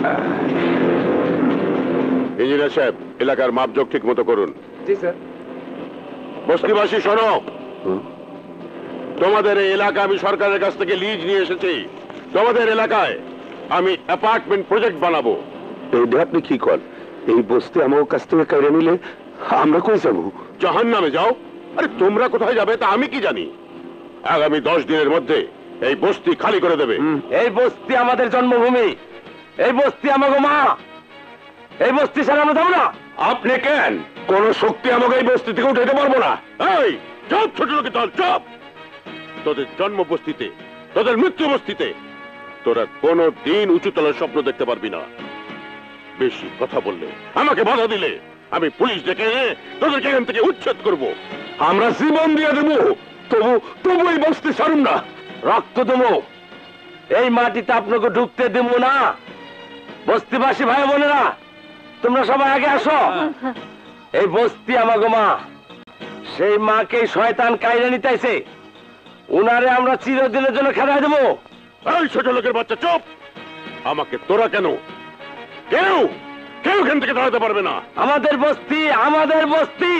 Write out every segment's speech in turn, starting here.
Engineer সাহেব, এলাকার মাপজোক ঠিক মতো করুন। জি স্যার। বস্তিবাসী শোনো, তোমাদের এই এলাকা আমি সরকারের কাছ থেকে লিজ নিয়ে এসেছি। তোমাদের এলাকায় আমি অ্যাপার্টমেন্ট প্রজেক্ট বানাবো। এইটা আপনি কি করেন? এই বস্তি আমার কাছ থেকে কেড়ে নিলে আমরা কই যাবো? জাহান্নামে যাও। আরে তোমরা কোথায় যাবে তা আমি কি জানি? আগামী 10 দিনের মধ্যে এই বস্তি খালি করে দেবে। এই বস্তি আমাদের জন্মভূমি, এই বস্তি আমাকে মা, এই বস্তি ছাড়া আমরা যাবো না। আপনি কেন? কোন শক্তি আমাকে এই বস্তি থেকে উঠাইতে পারবো না। এই চুপ, ছোট লোকে চল, চুপ। তোদের জন্ম বস্তিতে, তোদের মৃত্যু বস্তিতে তোরা কোনো দিন উঁচুতলার স্বপ্ন দেখতে পারবি না। বেশি কথা বললে, আমাকে বাধা দিলে আমি পুলিশ ডেকে এনে তোদেরকে এখান থেকে উচ্ছেদ করব। আমরা জীবন দিয়ে দেবো, তবু তবু এই বস্তি ছাড়ুন না। রক্ত দেবো, এই মাটিতে আপনাকে ঢুকতে দেবো না। বস্তিবাসী ভাই বোনেরা, তোমরা সবাই আগে আসো। এই বস্তি আমাকে মা, সেই মাকে শয়তান কাইরে নিতেছে, উনারে আমরা চিরদিনের জন্য খেদাই দেবো। এই ছোট লোকের বাচ্চা, চুপ। আমাকে তোরা কেন, কেউ কেউ এখান থেকে দাঁড়াতে পারবে না। আমাদের বস্তি, আমাদের বস্তি,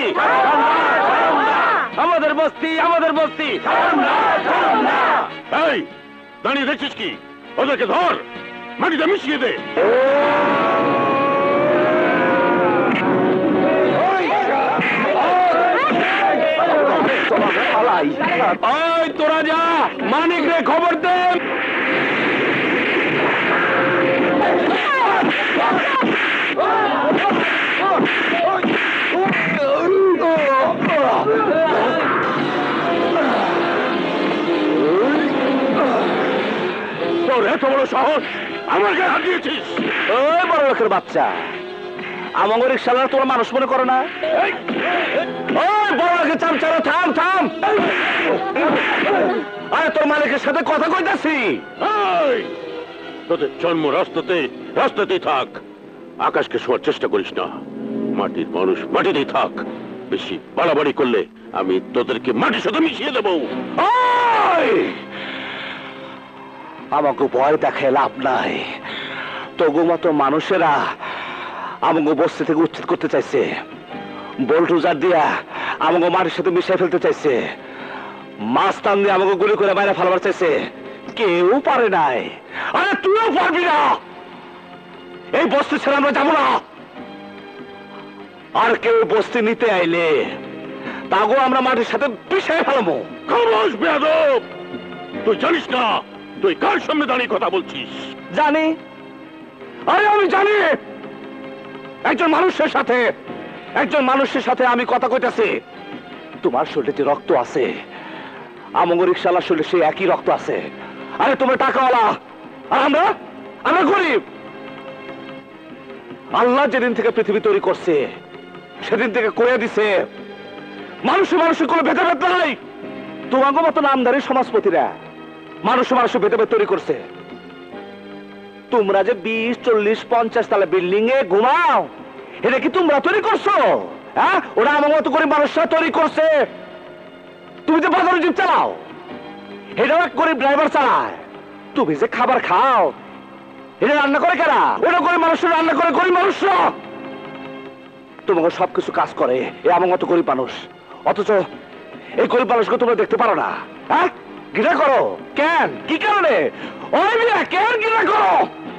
আমাদের বস্তি, আমাদের বস্তি। এই দাঁড়িয়ে দেখছিস কি? ওদেরকে ধর, মাটিতে মিশিয়ে দে। ওই তোরা যা, মানিক রে খবর দে। তোর এত বড় সাহস, আমার গায়ে হাত দিয়েছিস? ওই বড় লোকের বাচ্চা, আমাকে রিক্সাওয়ালা তোরা মানুষ মনে করো না? ওই বড় লোকের চামচারা, থাম থাম। আরে তোর মালিকের সাথে কথা কইতাছি। তোদের জন্ম রাস্তাতেই থাক। আকাশকে শোয়ার চেষ্টা করিস না। মাটির মানুষ মাটিতেই থাক। বেশি বাড়াবাড়ি করলে আমি তোদেরকে মাটির সাথে মিশিয়ে দেবো। আমাকে ভয় দেখে লাভ নাই। তবু মতো মানুষেরা আমাকে বস্তি থেকে উচ্ছেদ করতে চাইছে, বোল্টুজার দিয়া আমাকে মাটির সাথে মিশিয়ে ফেলতে চাইছে, মাছ টান দিয়ে আমাকে গুলি করে বাইরে ফেলাবার চাইছে। কেউ পারে নাই, আরে তুইও পারবি না। এই বস্তি ছেড়ে আমরা যাবো না। আর কেউ বস্তি নিতে আইলে তাগো আমরা মাটির সাথে মিশিয়ে ফেলাবো। খামোশ বেয়াদব! তুই জানিস না তুই কার সামনে দাঁড়িয়ে কথা বলছিস? জানি, আরে আমি জানি। একজন মানুষের সাথে আমি কথা কইতাছি। তোমার শরীরে যে রক্ত আছে, আমগো রিকশাওয়ালার শরীরে সেই একই রক্ত আছে। আরে তোমার টাকাওয়ালা, আর আমরা গরিব। আল্লাহ যেদিন থেকে পৃথিবী তৈরি করছে সেদিন থেকে কয়ে দিছে মানুষের কোনো ভেদাভেদ নাই। তোমাকে মতো নামধারী সমাজপতিরা মানুষে ভেদাভেদ তৈরি করছে। তোমরা যে 20, 40, 50 তালা বিল্ডিং এ ঘুমাও, এটা কি তোমরা তৈরি করছো? হ্যাঁ, ওরা আমার মতো করে মানুষরা তৈরি করছে। তুমি যে বাজারে জিপ চালাও, এটাও এক গরিব ড্রাইভার চালায়। তুমি যে খাবার খাও, এটা রান্না করে কারা? ওটা গরিব মানুষরা রান্না করে, গরিব মানুষরা। তোমাকে সবকিছু কাজ করে এই আমার মতো গরিব মানুষ। অথচ এই গরিব মানুষকে তোমরা দেখতে পারো না। হ্যাঁ, ঘৃণা করো কেন? কি কারণে? ওই মিয়া কেন ঘৃণা করো?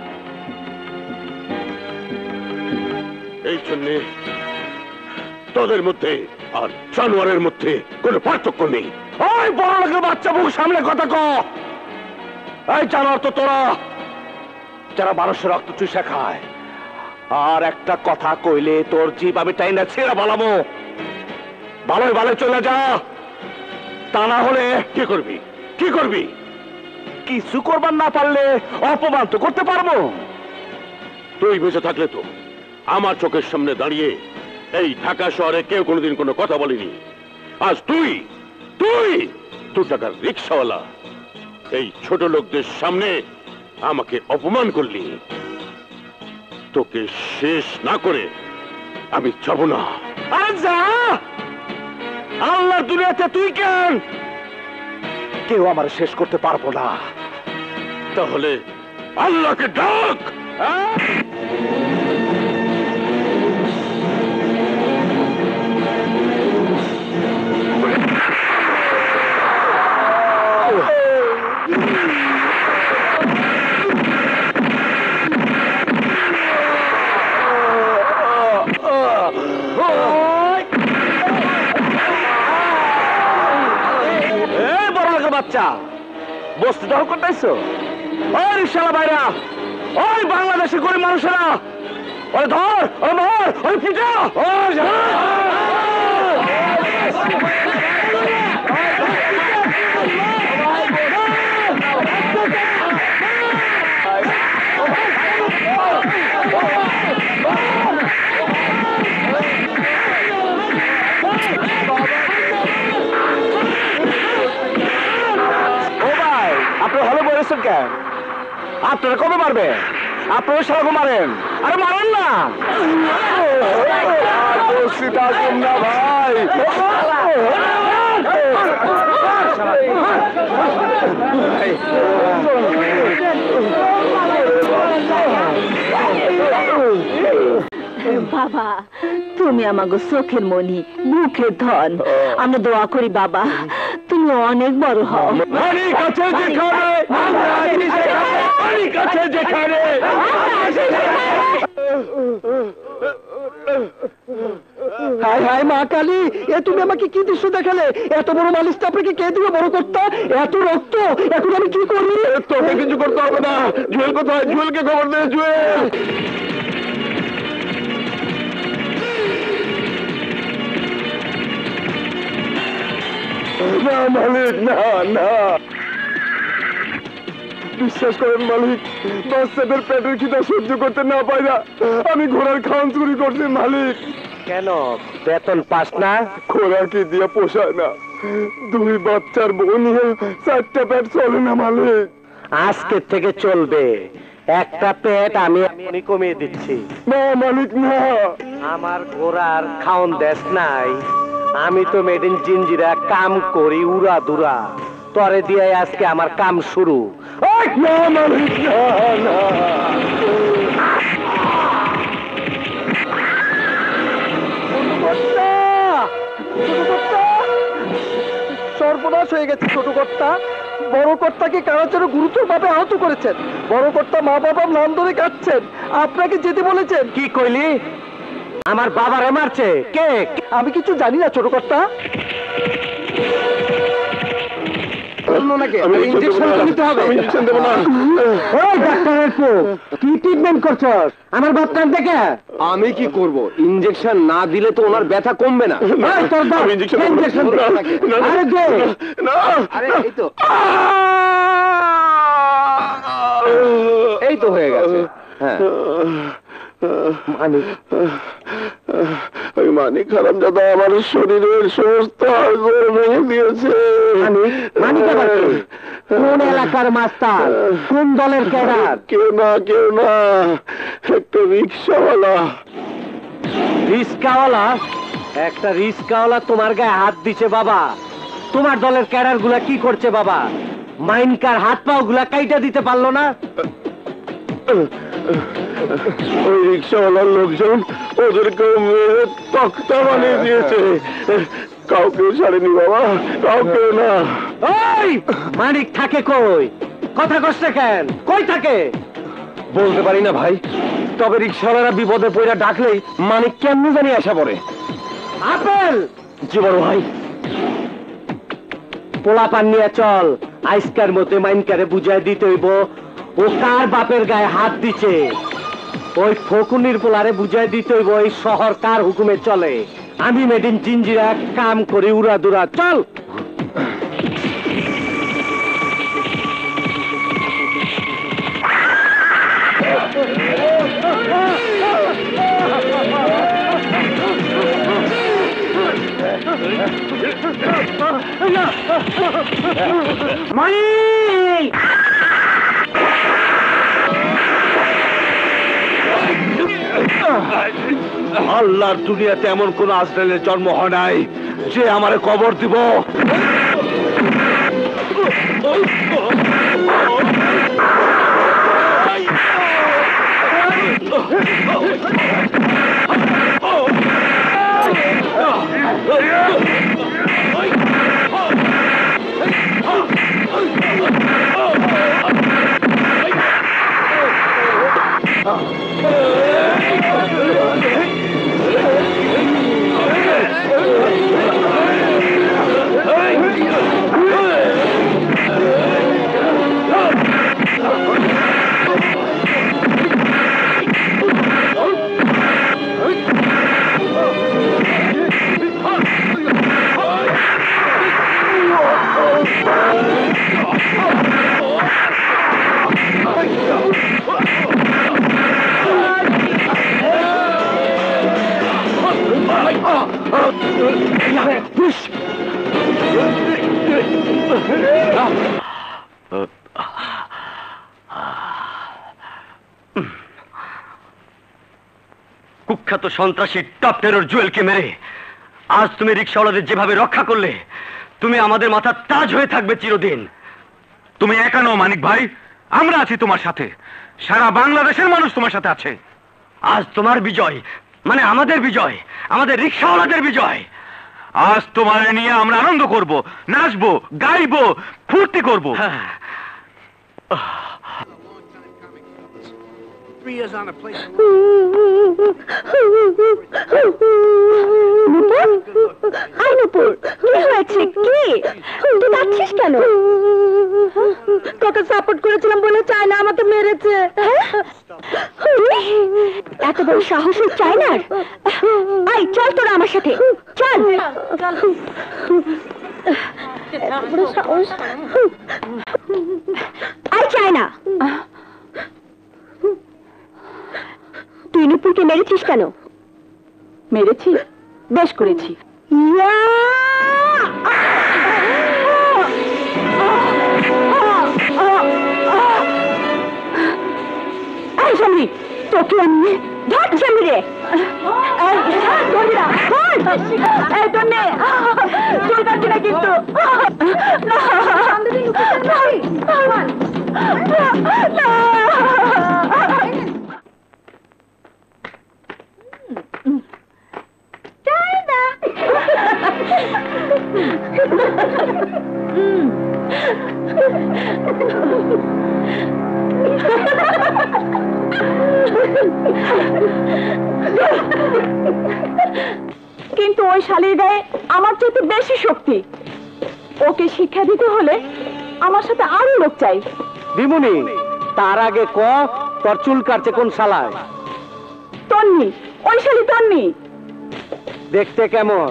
এই জন্যে তোদের মধ্যে আর জানোয়ারের মধ্যে কোনো পার্থক্য নেই। ওই বড় লোকের বাচ্চা, মুখ সামনে কথা ক। এই জানোয়ার তো তোরা, যারা মানুষের রক্ত চুষে খায়। আর একটা কথা কইলে তোর জিভ আমি টাইনা ছেড়ে বলাবো। ভালোই ভালো চলে যা, তা না হলে কি করবি? কি করবি? কিছু করবার না পারলে অপমান তো করতে পারবো। তুই বেঁচে থাকলে তো আমার চোখের সামনে দাঁড়িয়ে এই ঢাকা শহরে কেউ কোনোদিন কোনো কথা বলেনি। আজ তুই 2 টাকার রিক্সাওয়ালা এই ছোট লোকদের সামনে আমাকে অপমান করলি। তোকে শেষ না করে আমি যাব না। আরে যা, আল্লাহর দুনিয়াতে তুই কেন? কেউ আমার শেষ করতে পারবো না। তাহলে আল্লাহকে ডাক। বাচ্চা বস্তু দখল করতেছো? ওই রিকশালা ভাইরা, ওই বাংলাদেশের গরিব মানুষেরা, ওই ধর, ওই মার, ওই পিটা, আপনারা হলে বলেছেন কেন? আপনারা কবে মারবে? আপনারা সারাকে মারেন, আরে মারেন না। না ভাই, বাবা তুমি আমাগো চোখের মনি, মুখের ধন। আমরা দোয়া করি বাবা তুমি অনেক বড় হও। হায় হায় মা কালী, এ তুমি আমাকে কি দৃশ্য দেখালে? এত বড় মালিশটা আপনাকে কে দিবে বড় কর্তা? এত রক্ত, এখন আমি কি করি? তোকে কিছু করতে হবে না। জুয়েল কোথায়? জুয়েলকে খবর দে। জুয়েল না মালিক, না না, বিশ্বাস করেন মালিক, বাচ্চাদের পেটের খিদা সহ্য করতে না পাই না আমি ঘোড়ার খাওয়ান চুরি করছি মালিক। কেন বেতন পাস না? ঘোড়া কি দিয়ে পোষায় না, দুই বাচ্চার বউ নিয়ে 4টা পেট চলে না মালিক। আজকে থেকে চলবে, একটা পেট আমি এখনই কমিয়ে দিচ্ছি। না মালিক না, আমার ঘোড়ার খাওন দেশ নাই। আমি তো মেড ইন জিঞ্জিরা কাম করি উড়া দুরা, তরে দিয়ে আজকে আমার কাম শুরু। না মালিক না, না। সর্বনাশ হয়ে গেছে ছোট কর্তা। বড় কর্তাকে কারাচারে গুরুতর ভাবে আহত করেছেন। বড় কর্তা মা বাবার নাম ধরে কাটছেন, আপনাকে যেতে বলেছেন। কি কইলি? আমার বাবারে মারছে কে? আমি কিছু জানি না ছোট কর্তা। আমি কি করব? ইনজেকশন না দিলে তো ওনার ব্যথা কমবে না। এই তো হয়ে গেছে। হ্যাঁ মানিক হারাম দাদা আমার শরীরের সমস্ত হাড়গোড় ভেঙে দিয়েছে। কোন এলাকার মাস্টার? কোন দলের ক্যাডার? কেউ না, কেউ না, একটা রিক্সাওয়ালা। রিক্সাওয়ালা? একটা রিক্সাওয়ালা তোমার গায়ে হাত দিছে বাবা? তোমার দলের ক্যাডার গুলা কি করছে বাবা? মাইনকার হাত পাও গুলা কাইটা দিতে পারলো না? ওই রিক্সাওয়ালার লোকজন ওদেরকে মেরে তক্তা বানিয়ে দিয়েছে। কাউকে ছাড়েনি বাবা, কাউকে না। মানিক থাকে কই? কথা কষ্ট কেন? কই থাকে? বলতে পারি না ভাই, তবে রিক্সাওয়ালারা বিপদে পড়ে ডাকলেই মানিক কেমনি জানি আসা পড়ে। আপেল জীবন ভাই, পোলা পান নিয়ে চল, আইসকার মধ্যে মাইনকারে বুঝাই দিতে হইব ও কার বাপের গায়ে হাত দিছে। ওই ফকুনির পোলারে বুঝাই দিতে হইব এই শহর কার হুকুমে চলে। আমি মেড ইন জিঞ্জিরা কাম করি উড়া দুরা। চল। মানিক! আল্লাহর দুনিয়াতে এমন কোন আজরাইলের জন্ম হয় নাই যে আমারে কবর দিব। কুখ্যাত সন্ত্রাসী টপ টেরর জুয়েলকে মেরে আজ তুমি রিকশাওয়ালাদের যেভাবে রক্ষা করলে, তুমি আমাদের মাথার তাজ হয়ে থাকবে চিরদিন। তুমি একা নও মানিক ভাই, আমরা আছি তোমার সাথে, সারা বাংলাদেশের মানুষ তোমার সাথে আছে। আজ তোমার বিজয় মানে আমাদের বিজয়, আমাদের রিকশাওয়ালাদের বিজয়। আজ তোমার নিয়ে আমরা আনন্দ করব, নাচবো, গাইবো, ফুর্তি করব। নূপুর, কি হয়েছে? কি তুই কাঁদছিস কেন? তোকে সাপোর্ট করেছিলাম বলে চায়না আমাকে মেরেছে। এত বড় সাহস চায়নার? আই চল তোরা আমার সাথে চল। আই চায়না, তুই নূপুরকে মেরেছিস কেন? মেরেছি? বেশ করেছি। তোকে আমি ধরছি আমি রে। কিন্তু কিন্তু ওই শালীর গায়ে আমার চাইতে বেশি শক্তি। ওকে শিক্ষা দিতে হলে আমার সাথে আরো লোক চাই। বিমুনি, তার আগে ক তোর চুল কাটছে কোন শালায়? তন্নি, ওই শালী তন্নি। দেখতে কেমন?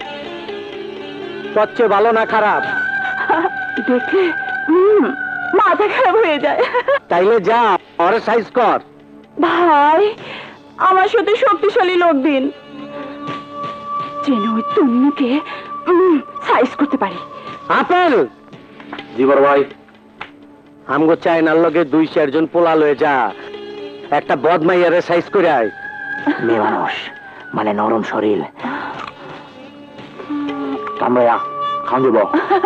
তোর চেয়ে ভালো না খারাপ? দেখলে মাথা খারাপ হয়ে যায়। তাইলে যা ওরে সাইজ কর। ভাই, আমার সাথে শক্তিশালী লোক দিন, যেন ওই তন্নিকে সাইজ করতে পারি। আপেল জীবর ভাই, আমগো চাইনার লগে 2-4 জন পোলা লয়ে যা, একটা বদমাইয়ারে সাইজ করে আয়। মেয়ে মানুষ মানে নরম শরীর, কামড়া খান দিব।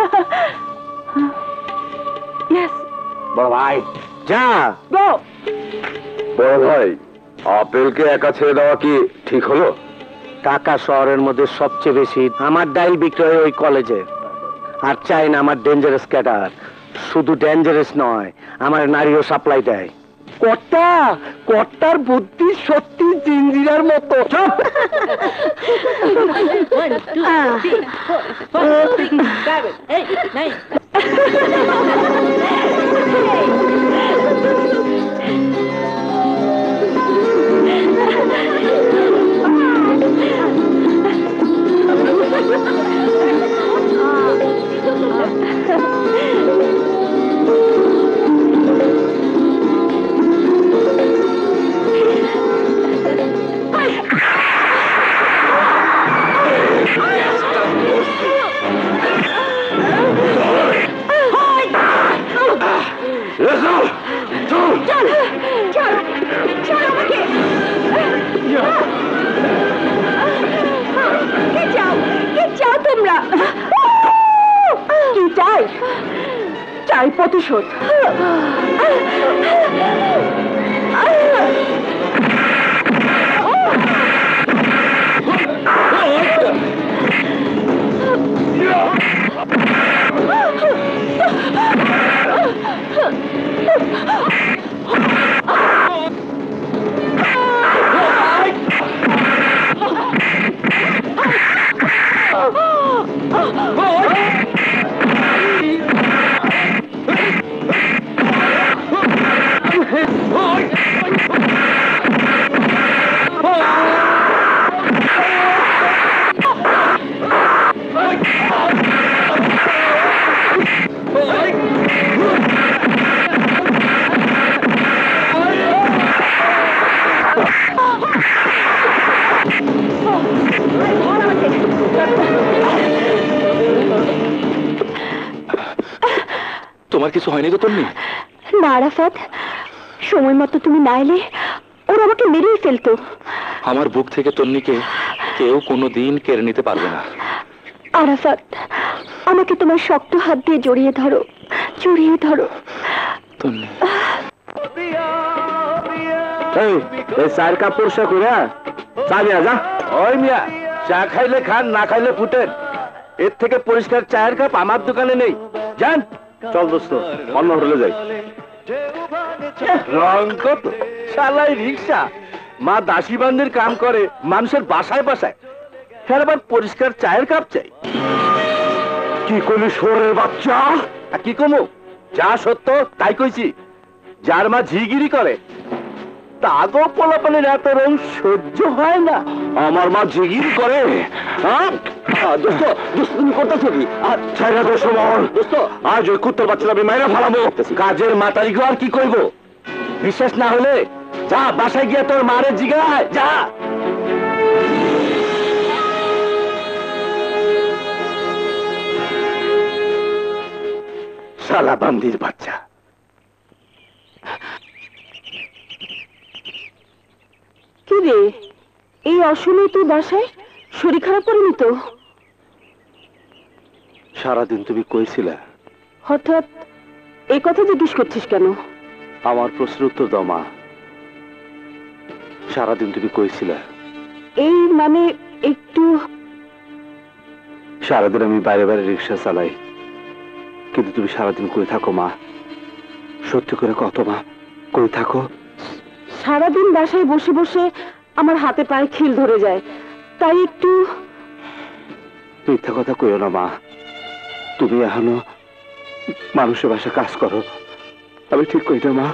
বড় ভাই যা। গো। বড় ভাই, আপেলকে একা ছেড়ে দেওয়া কি ঠিক হলো? ঢাকা শহরের মধ্যে সবচেয়ে বেশি আমার ডাইল বিক্রয় ওই কলেজে। আর চাই না আমার ডেঞ্জারাস ক্যাডার, শুধু ডেঞ্জারাস নয়, আমার নারীও সাপ্লাই দেয়। কর্তা, কর্তার বুদ্ধি সত্যি জিঞ্জিরার মতো। চুপ। চাই প্রতিশোধ। তোমার কিছু হয়নি তো তন্নি? না আরাফাত, সময় মতো তুমি না এলে ওরা আমাকে মেরেই ফেলতো। আমার বুক থেকে তন্নিকে কেউ কোনোদিন কেড়ে নিতে পারবে না। আরাফাত, আমাকে তোমার শক্ত হাত দিয়ে জড়িয়ে ধরো, জড়িয়ে ধরো। তন্নি, এই চায়ের কাপ পরিষ্কার করে চা নিয়ে যা। ওই মিয়া, চা খাইলে খান, না খাইলে ফুটেন। এর থেকে পরিষ্কার চায়ের কাপ আমার দোকানে নেই, জান। চল দোস্ত, অন্য হোটেলে যাই। রং কত শালাই রিক্সা, মা দাসী বান্দির কাম করে মানুষের বাসায় বাসায়, হ্যাঁ আবার পরিষ্কার চায়ের কাপ চাই। কি করলি শোরের বাচ্চা? আর কি কমু, যা সত্য তাই কইছি। যার মা ঝিগিরি করে তাগো পোলাপানের এত রং সহ্য হয় না। আমার মা জিগির করে? হ্যাঁ দোস্ত, দোস্ত তুমি করতেছো কি? ছাইরা দোস্ত মহল, দোস্ত, আজ ওই কুত্তার বাচ্চাটা আমি মাইরা ফালাবো। কাজের মাতারিকে আর কি করবো? বিশ্বাস না হলে যা বাসায় গিয়ে তোর মারে জিগায়, যা। শালা বান্দির বাচ্চা। কি রে, এই অসময়ে তুই বাসায়? শরীর খারাপ করেনি তো? সারাদিন তুমি কইছিলা? হঠাৎ এই কথা জিজ্ঞেস করছিস কেন? আমার প্রশ্নের উত্তর দাও মা। সারাদিন তুমি কইছিলা? এই মানে একটু। সারাদিন আমি বাইরে বাইরে রিক্সা চালাই, কিন্তু তুমি সারাদিন কই থাকো মা? সত্যি করে কত মা, কই থাকো? সারাদিন বাসায় বসে বসে আমার হাতে পায়ে খিল ধরে যায়, তাই একটু। মিথ্যা কথা কইও না মা। তুমি এখনো মানুষের বাসায় কাজ করো, আমি ঠিক কই না মা?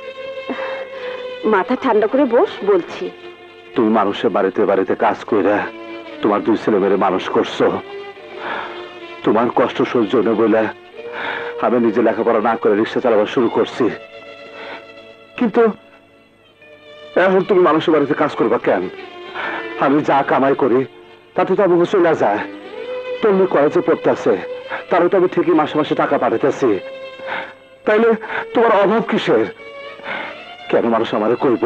মাথা ঠান্ডা করে বস, বলছি। তুমি মানুষের বাড়িতে বাড়িতে কাজ কইরা তোমার দুই ছেলে মেয়ে মানুষ করছো। তোমার কষ্ট সহ্য নেই বলে আমি নিজে লেখাপড়া না করে রিক্সা চালাবার শুরু করছি, কিন্তু এখন তুমি মানুষের বাড়িতে কাজ করবা কেন? আমি যা কামাই করি তাতে তো আমাকে চলে যায়। তুমি কলেজে পড়তেছে, তারও তো আমি ঠিকই মাসে মাসে টাকা পাঠাইতেছি, তাইলে তোমার অভাব কিসের? কেন মানুষ আমারে কইব?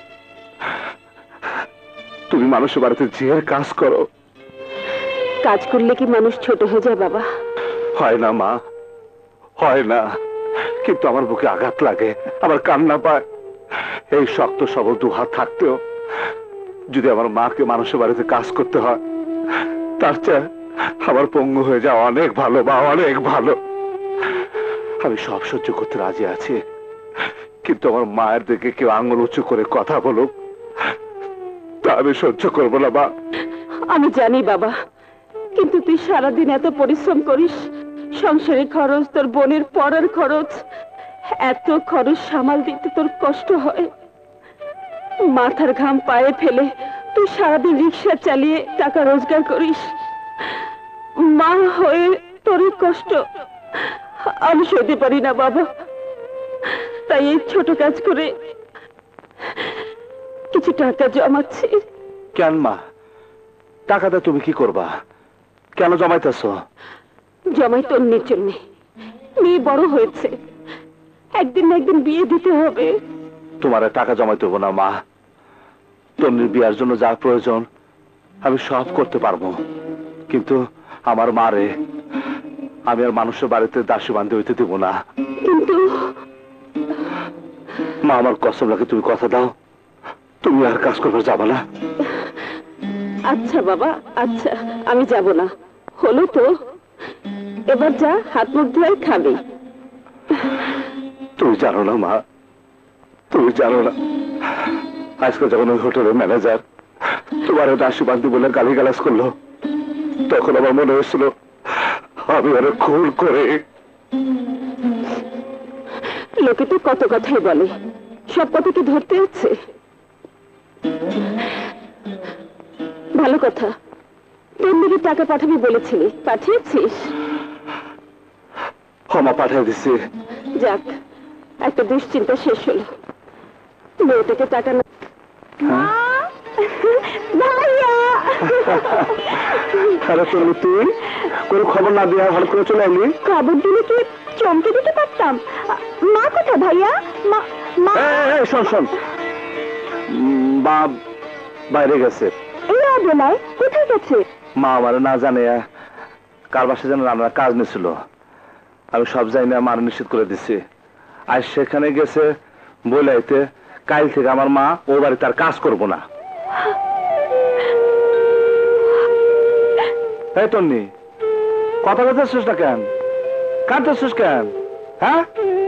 তুমি মানুষের বাড়িতে জিয়ের কাজ করো। কাজ করলে কি মানুষ ছোট হয়ে যায় বাবা? হয় না মা, হয় না, কিন্তু আমার বুকে আঘাত লাগে, আমার কান্না পায়। এই শক্ত সবল দুহাত থাকতেও যদি আমার মাকে মানুষের বাড়িতে কাজ করতে হয়, তার চেয়ে আমার পঙ্গু হয়ে যাওয়া অনেক ভালো মা, অনেক ভালো। আমি সব সহ্য করতে রাজি আছি, কিন্তু আমার মায়ের দিকে কেউ আঙুল উঁচু করে কথা বলুক, তা আমি সহ্য করবো না মা। আমি জানি বাবা, কিন্তু তুই সারাদিন এত পরিশ্রম করিস, সংসারে খরচ, তোর বোনের পড়ার খরচ, এত খরচ সামাল দিতে তোর কষ্ট হয়। মাথার ঘাম পায়ে ফেলে তুই সারাদিন রিক্সা চালিয়ে টাকা রোজগার করিস। মা হয়ে তোর এই কষ্ট আমি সইতে পারি না বাবা, তাই এই ছোট কাজ করে কিছু টাকা জমাচ্ছি। কেন মা, টাকাটা তুমি কি করবা? কেন জমাইতেছ? জমাই তন্নির জন্য। মেয়ে বড় হয়েছে, একদিন না একদিন বিয়ে দিতে হবে। তোমার টাকা জমাইতে হবো না মা, তন্নির বিয়ার জন্য যা প্রয়োজন আমি সব করতে পারবো, কিন্তু আমার মারে আমি আর মানুষের বাড়িতে দাসী বান্ধে হইতে দেবো না। কিন্তু মা, আমার কসম লাগে, তুমি কথা দাও, তুমি আর কাজ করবে যাবা না? আচ্ছা বাবা, আচ্ছা, আমি যাব না। হলো তো, এবার যা, হাত মুখ ধুয়ে খাবি। তুমি জানো না মা, তুমি জানো না, আজকে যখন ওই হোটেলের ম্যানেজার তোমার দাসী বান্ধি বলে গালিগালাজ করলো, তখন আমার মনে হয়েছিল আমি ওরা খুন করে। লোকে তো কত কথাই বলে, সব কথা কি ধরতে হচ্ছে? ভালো কথা, তোর দিকে টাকা পাঠাবি বলেছিলি, পাঠিয়েছিস? ক্ষমা পাঠিয়ে দিছি। যাক, একটা দুশ্চিন্তা শেষ হলো। মেয়েটাকে টাকা না। ভাইয়া আরে তুমি তুই কোনো খবর না দেওয়া হঠাৎ করে চলে এলি? খবর দিলে কি চমকে দিতে পারতাম। মা কোথায় ভাইয়া? মা মা শোন শোন, মা বাইরে গেছে। এই অবেলায় কোথায় গেছে? মা আমার না জানে কার বাসায় যেন রান্নার কাজ নিয়েছিল, আমি সব জানি না, মার নিষেধ করে দিছি। আর সেখানে গেছে বলাইতে কাল থেকে আমার মা ও বাড়িতে আর কাজ করবো না। এই তন্নি, কথা বলতেছিস না কেন? কাঁদতেছিস কেন? হ্যাঁ,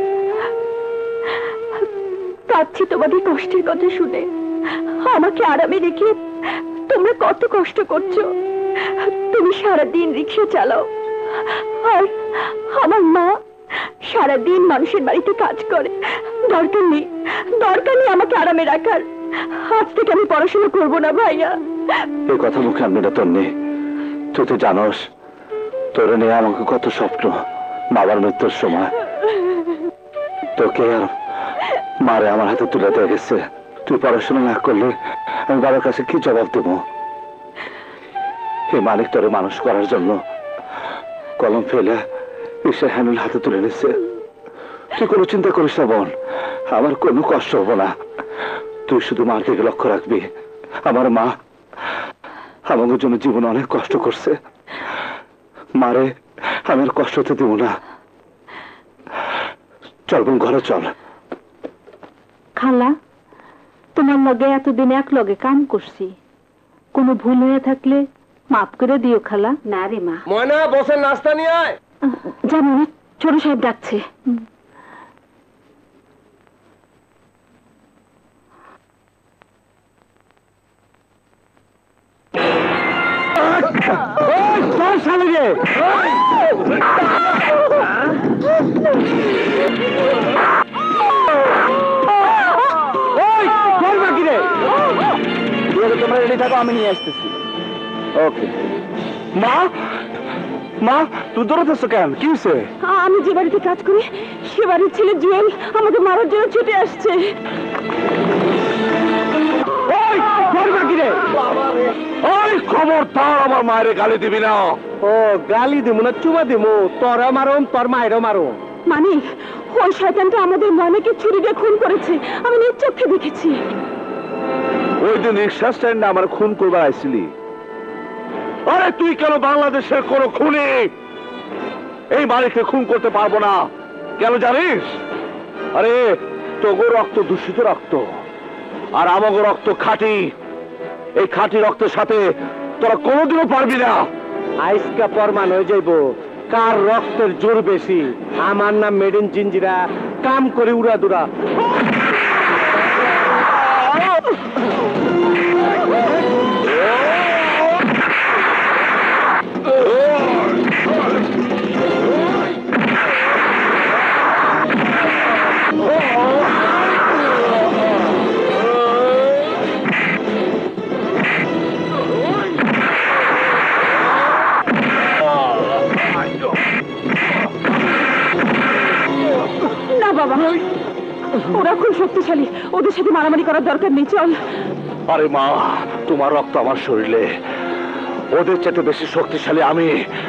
কাঁদছি তোমাদের কষ্টের কথা শুনে। আমাকে আরামে রেখে তোমরা কত কষ্ট করছো। তুমি সারাদিন রিক্সা চালাও, আর আমার মা সারাদিন মানুষের বাড়িতে কাজ করে। দরকার নেই আমাকে আরামে রাখার। আজ থেকে আমি পড়াশোনা করবো না ভাইয়া। এই কথা মুখে আনবি না তন্নি। তুই তো জানোস তোরে নিয়ে আমাকে কত স্বপ্ন। বাবার মৃত্যুর সময় তোকে আর মারে আমার হাতে তুলে দিয়ে গেছে। তুই পড়াশোনা না করলে আমি বাবার কাছে কি জবাব দেব? এই মালিক তোরে মানুষ করার জন্য কলম ফেলে রিক্সার হ্যান্ডেল হাতে তুলে নিচ্ছে। তুই কোনো চিন্তা করিস না বোন, আমার কোনো কষ্ট হবো না। তুই শুধু মার দিকে লক্ষ্য রাখবি। আমার মা আমাদের জন্য জীবনে অনেক কষ্ট করছে, মারে আমি আর কষ্ট হতে দেব না। চল বোন, ঘরে চল। খালা, তোমার লগে এতদিন এক লগে কাম করছি, কোনো ভুল হয়ে থাকলে মাফ করে দিও খালা। না রে মা। ময়না, বসের নাস্তা নিয়ে আয়। জানি না, ছোট সাহেব ডাকছে। তোমরা রেডি থাকো, আমি নিয়ে আসতেছি। ওকে। মা, মা তুই দৌড়াতেছ কেন? কি হয়েছে? আমি যে বাড়িতে কাজ করি সে বাড়ির ছেলে জুয়েল আমাকে মারার জন্য ছুটে আসছে। খবরদার আমার মায়ের গালি দিবি না। ও, গালি দিব না চুমা দিব? তোরা মারুম, তোর মায়েরও মারুম। মানে ওই শয়তানটা আমাদের মনেকে ছুরি দিয়ে খুন করেছে, আমি নিজ চোখে দেখেছি। ওই দিন রিক্সা স্ট্যান্ডে আমার খুন করবার আইছিলি। আরে তুই কেন বাংলাদেশের কোন খুনি এই মালিককে খুন করতে পারবো না? কেন জানিস? আরে তোগো রক্ত দূষিত রক্ত, আর আমাগো রক্ত খাঁটি। এই খাঁটি রক্তের সাথে তোরা কোনোদিনও পারবি না। আইসকা প্রমাণ হয়ে যাইব কার রক্তের জোর বেশি। আমার নাম মেড ইন জিঞ্জিরা, কাম করে উড়া দুরা। বাবা, ওরা খুব শক্তিশালী, ওদের সাথে মারামারি করার দরকার নেই, চল। আরে মা, তোমার রক্ত আমার শরীরে, ওদের চেয়ে বেশি শক্তিশালী আমি।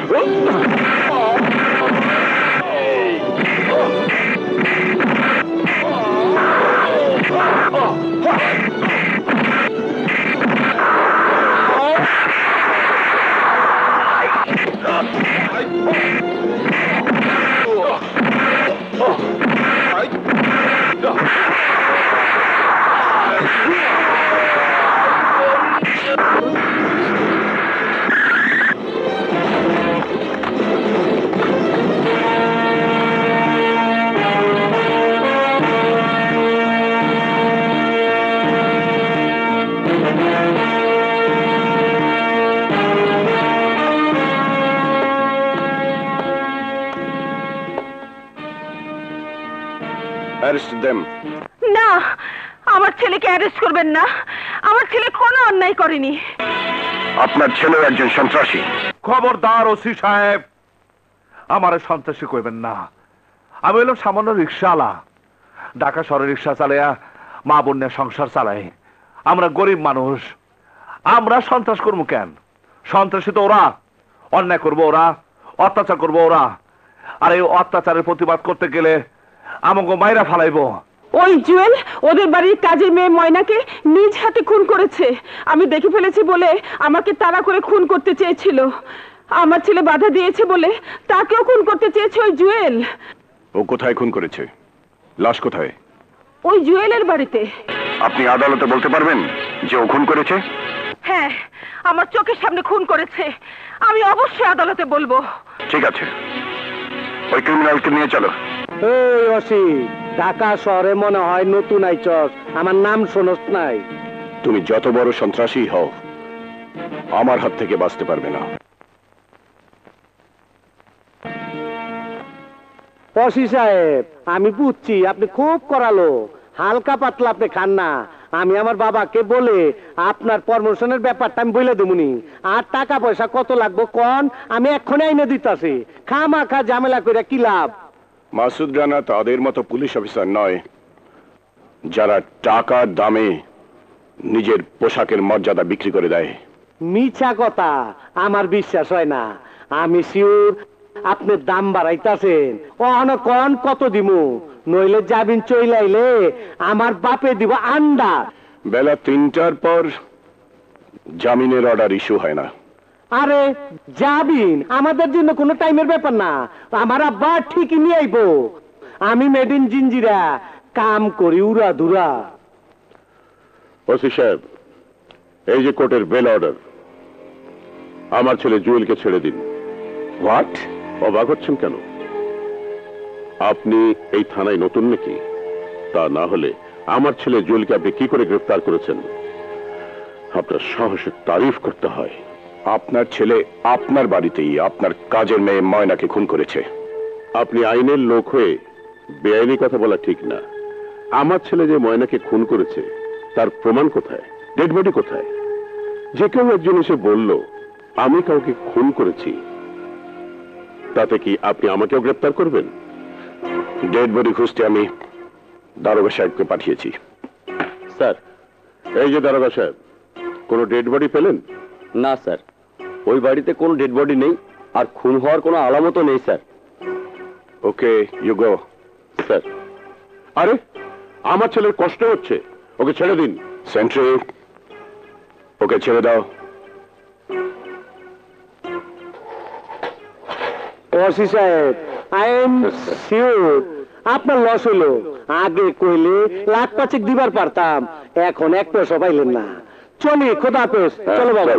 না, আমার ছেলেকে অ্যারেস্ট করবেন না। আমার ছেলে কোনো অন্যায় করেনি। আপনার ছেলে একজন সন্ত্রাসী। খবরদার ওসি সাহেব, আমার সন্ত্রাসী কইবেন না। আমি হলাম সামান্য রিক্সাওয়ালা, ঢাকা শহরে রিক্সা চালাইয়া মা বোনের সংসার চালাই। আমরা গরিব মানুষ, আমরা সন্ত্রাস করবো কেন? সন্ত্রাসী তো ওরা, অন্যায় করবো ওরা, অত্যাচার করবো ওরা। আর এই অত্যাচারের প্রতিবাদ করতে গেলে আমাকে মাইরা ফালাইবো। ওই জুয়েল ওদের বাড়ির কাজের মেয়ে ময়নাকে নিজ হাতে খুন করেছে। আমি দেখে ফেলেছি বলে আমাকে তাড়া করে খুন করতে চেয়েছিল। আমার ছেলে বাধা দিয়েছে বলে তাকেও খুন করতে চেয়েছে ওই জুয়েল। ও কোথায় খুন করেছে? লাশ কোথায়? ওই জুয়েলের বাড়িতে। আপনি আদালতে বলতে পারবেন যে ও খুন করেছে? হ্যাঁ, আমার চোখের সামনে খুন করেছে। আমি অবশ্যই আদালতে বলবো। ঠিক আছে, ওই ক্রিমিনালকে নিয়ে চলো। এই অসি, ঢাকা শহরে মনে হয় নতুন আইচস, আমার নাম শোনস নাই? তুমি যত বড় সন্ত্রাসী হও, আমার হাত থেকে বাঁচতে পারবে না। অসি সাহেব, আমি বুঝছি আপনি খুব করালো, হালকা পাতলা আপনি খান না। আমি আমার বাবাকে বলে আপনার প্রমোশনের ব্যাপারটা আমি বলে দেবনি। আর টাকা পয়সা কত লাগবে কোন, আমি এক্ষুনি আইনে দিতাছি। খামাখা ঝামেলা করে কি লাভ? মাসুদ রানা তাদের মতো পুলিশ অফিসার নয় যারা টাকার দামে নিজের পোশাকের মর্যাদা বিক্রি করে দেয়। মিছা কথা, আমার বিশ্বাস হয় না। আমি শিওর আপনি দাম বাড়াইতাছেন। কোন কত দিমু, নইলে যাবিন চইলাইলে আমার বাপে দিব আন্ডা। বেলা 3টার পর জামিনের অর্ডার ইস্যু হয় না। আরে যাবিন, আমাদের জন্য কোনো টাইমের ব্যাপার না। আমার আব্বা ঠিকই নিয়ে আইবো। আমি মেড ইন জিঞ্জিরা, কাম করি উড়া ধুরা। ওসি সাহেব, এই যে কোর্টের বেল অর্ডার, আমার ছেলে জুয়েলকে ছেড়ে দিন। হোয়াট? অবাক হচ্ছেন কেন? আপনি এই থানায় নতুন নাকি? তা না হলে আমার ছেলে জুয়েলকে আপনি কি করে গ্রেফতার করেছেন? আপনার সাহসের তারিফ করতে হয়। আপনার ছেলে আপনার বাড়িতেই আপনার কাজের মেয়ে ময়নাকে খুন করেছে। আপনি আইনের লোক হয়ে বেআইনি কথা বলা ঠিক না। আমার ছেলে যে ময়নাকে খুন করেছে তার প্রমাণ কোথায়? ডেড বডি কোথায়? যে কেউ একজন এসে বলল আমি কাউকে খুন করেছি, তাতে কি আপনি আমাকেও গ্রেফতার করবেন? ডেড বডি খুঁজতে আমি দারোগা সাহেবকে পাঠিয়েছি। স্যার, এই যে দারোগা সাহেব, কোনো ডেড বডি পেলেন? না স্যার, ওই বাড়িতে কোনো ডেড বডি নেই, আর খুন হওয়ার কোনো আলামতও নেই sir. Okay, you go. Sir, আরে আমার ছেলের কষ্ট হচ্ছে, ওকে ছেড়ে দিন। সেন্ট্রি, ওকে ছেড়ে দাও। ওসি সাহেব, আই এম শিওর আপনার লস হইল। আগে কইলে লাখ পাঁচেক দিবার পারতাম, এখন এক পয়সা পাইলেন না। চলি, খোদা হাফেজ। চলো বাবা।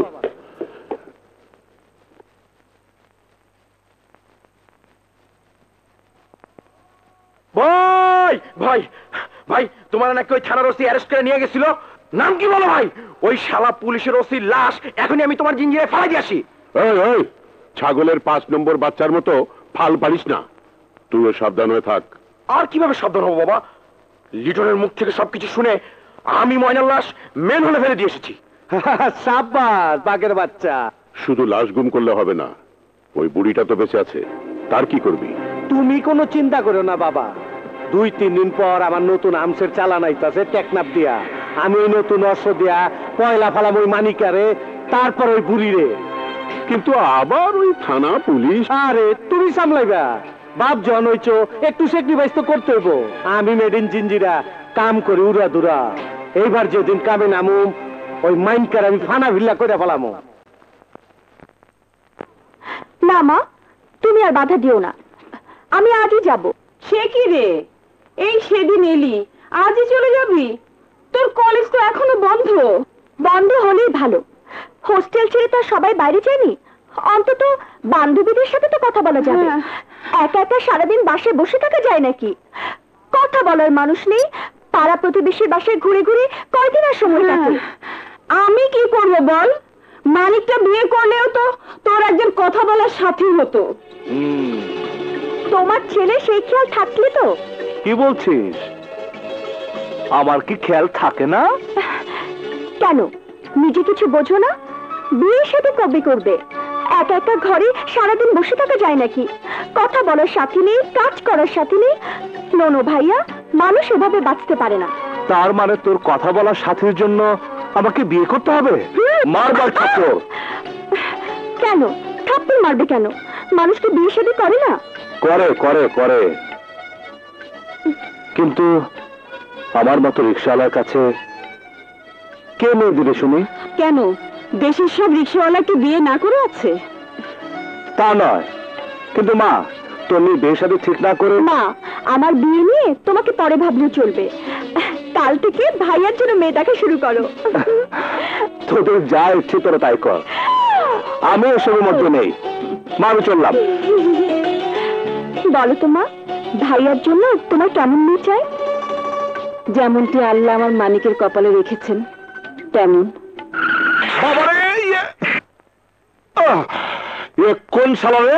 ভাই ভাই ভাই, তোমার নাকি ওই থানার ওসি অ্যারেস্ট করে নিয়ে গেছিল। নাম কি বলো ভাই? ওই শালা পুলিশের ওসির লাশ এখনই আমি তোমার জিঞ্জিরায় ফেলাই দিয়ে আসি। এই, এই, ছাগলের 5 নম্বর বাচ্চার মতো ফাল পারিস না, তুইও সাবধান হয়ে থাক। আর কিভাবে সাবধান হবো বাবা? লিটনের মুখ থেকে সবকিছু শুনে আমি ময়নার লাশ মেন হলে ফেলে দিয়ে এসেছি। সাব্বাস বাঘের বাচ্চা। শুধু লাশ গুম করলে হবে না, ওই বুড়িটা তো বেঁচে আছে, তার কি করবি? তুমি কোনো চিন্তা করো না বাবা। 2-3 দিন পর আমার নতুন আমসের চালান আইতাছে টেকনাফ দিয়া। আমি ওই নতুন অস্ত্র দিয়া পয়লা ফালাম ওই মানিকারে, তারপর ওই বুড়িরে। কিন্তু আবার ওই থানা পুলিশ। আরে তুমি সামলাইবা, বাপ জন হইছো, একটু স্যাক্রিফাইস তো করতে হইব। আমি মেড ইন জিঞ্জিরা, কাম করি উড়া দুরা। এইবার যেদিন কামে নামুম, ওই মাইনকার আমি ফানা ভিল্লা করে ফেলামো। না মা, তুমি আর বাধা দিও না, আমি আজই যাব। সে কি রে, এই সেদিন এলি, আজই চলে যাবি? তোর কলেজ তো এখনো বন্ধ। বন্ধ হলেই ভালো, হোস্টেল ছেড়ে তো সবাই বাইরে যায়নি, অন্তত বান্ধবীদের সাথে তো কথা বলা যাবে। একা একা সারাদিন বাসায় বসে থাকা যায় নাকি? কথা বলার মানুষ নেই, পাড়া প্রতিবেশীর বাসায় ঘুরে ঘুরে কয়দিন আর সময় কাটে। আমি কি করবো বল? মানিকটা বিয়ে করলেও তো তোর একজন কথা বলার সাথী হতো। তোমার ছেলে সেই খেয়াল থাকলে তো। কি বলছিস? আমার কি খেয়াল থাকে না? কেন, নিজে কিছু বোঝো না? বিয়ের সাথে কবে করবে? একা একা ঘরে সারাদিন বসে থাকা যায় নাকি? কথা বলার সাথী নেই, কাজ করার সাথী নেই। ননো ভাইয়া, মানুষ এভাবে বাঁচতে পারে না। তার মানে তোর কথা বলার সাথীর জন্য আমাকে বিয়ে করতে হবে? মারবার ঠাকুর। কেন থাপ্পড় মারবে কেন? মানুষকে বিয়ে শাদী করে না? করে করে করে, কিন্তু আমার মতো রিক্সাওয়ালার কাছে কে মেয়ে দিবে শুনি? কেন দেশের সব রিক্সাওয়ালাকে বিয়ে না করে আছে? তা নয়, কিন্তু মা, তুমি বিয়ে শাদী ঠিক না করে মা, আমার বিয়ে নিয়ে তোমাকে পরে ভাবলেও চলবে। কাল থেকে ভাইয়ার জন্য মেয়ে দেখা শুরু করো। তোদের যা ইচ্ছে তোরা তাই কর, আমি এসবের মধ্যে নেই। মা, আমি চললাম। বলো তো মা, ভাইয়ার জন্য তোমার কেমন মেয়ে চাই? যেমনটি আল্লাহ আমার মানিকের কপালে রেখেছেন তেমন। বাবারে, কোন শালা রে?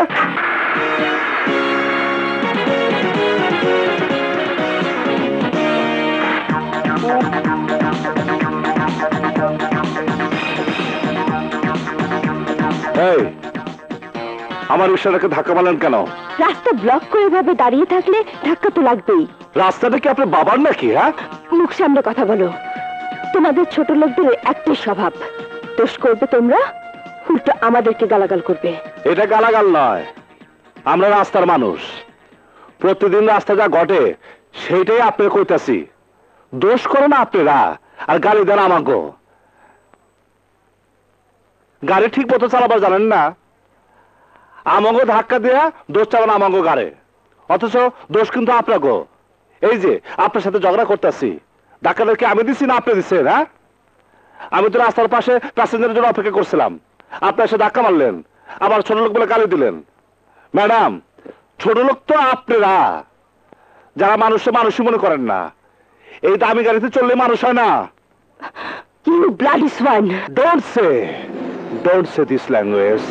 এই, আমার রিক্সাটাকে ধাক্কা মারলেন কেন? রাস্তা ব্লক করে ভাবে দাঁড়িয়ে থাকলে ধাক্কা তো লাগবেই। রাস্তাটা কি আপনার বাবার নাকি? হ্যাঁ, মুখ সামনে কথা বলো। তোমাদের ছোট লোকদের একটাই স্বভাব, দোষ করবে তোমরা, উল্টো আমাদেরকে গালাগাল করবে। এটা গালাগাল নয়, আমরা রাস্তার মানুষ, প্রতিদিন রাস্তা যা ঘটে সেইটাই আপনার কইতাছি। দোষ করো না আপনারা, আর গালি দেন আমাকে। গাড়ি ঠিক মতো চালাবার জানেন না, আমাকে ধাক্কা দেয়া দোষ চালান আমাকে গাড়ে, অথচ দোষ কিন্তু আপনাকে। এই যে আপনার সাথে ঝগড়া করতেছি, ধাক্কাটা কি আমি দিছি না আপনি দিচ্ছেন? হ্যাঁ, আমি তো রাস্তার পাশে প্যাসেঞ্জারের জন্য অপেক্ষা করছিলাম, আপনি এসে ধাক্কা মারলেন, আবার ছোট লোক বলে গালি দিলেন। ম্যাডাম, ছোট লোক তো আপনারা, যারা মানুষকে মানুষই মনে করেন না। এই দামি গাড়িতে চললে মানুষ হয় না। You bloody swine! Don't say this language.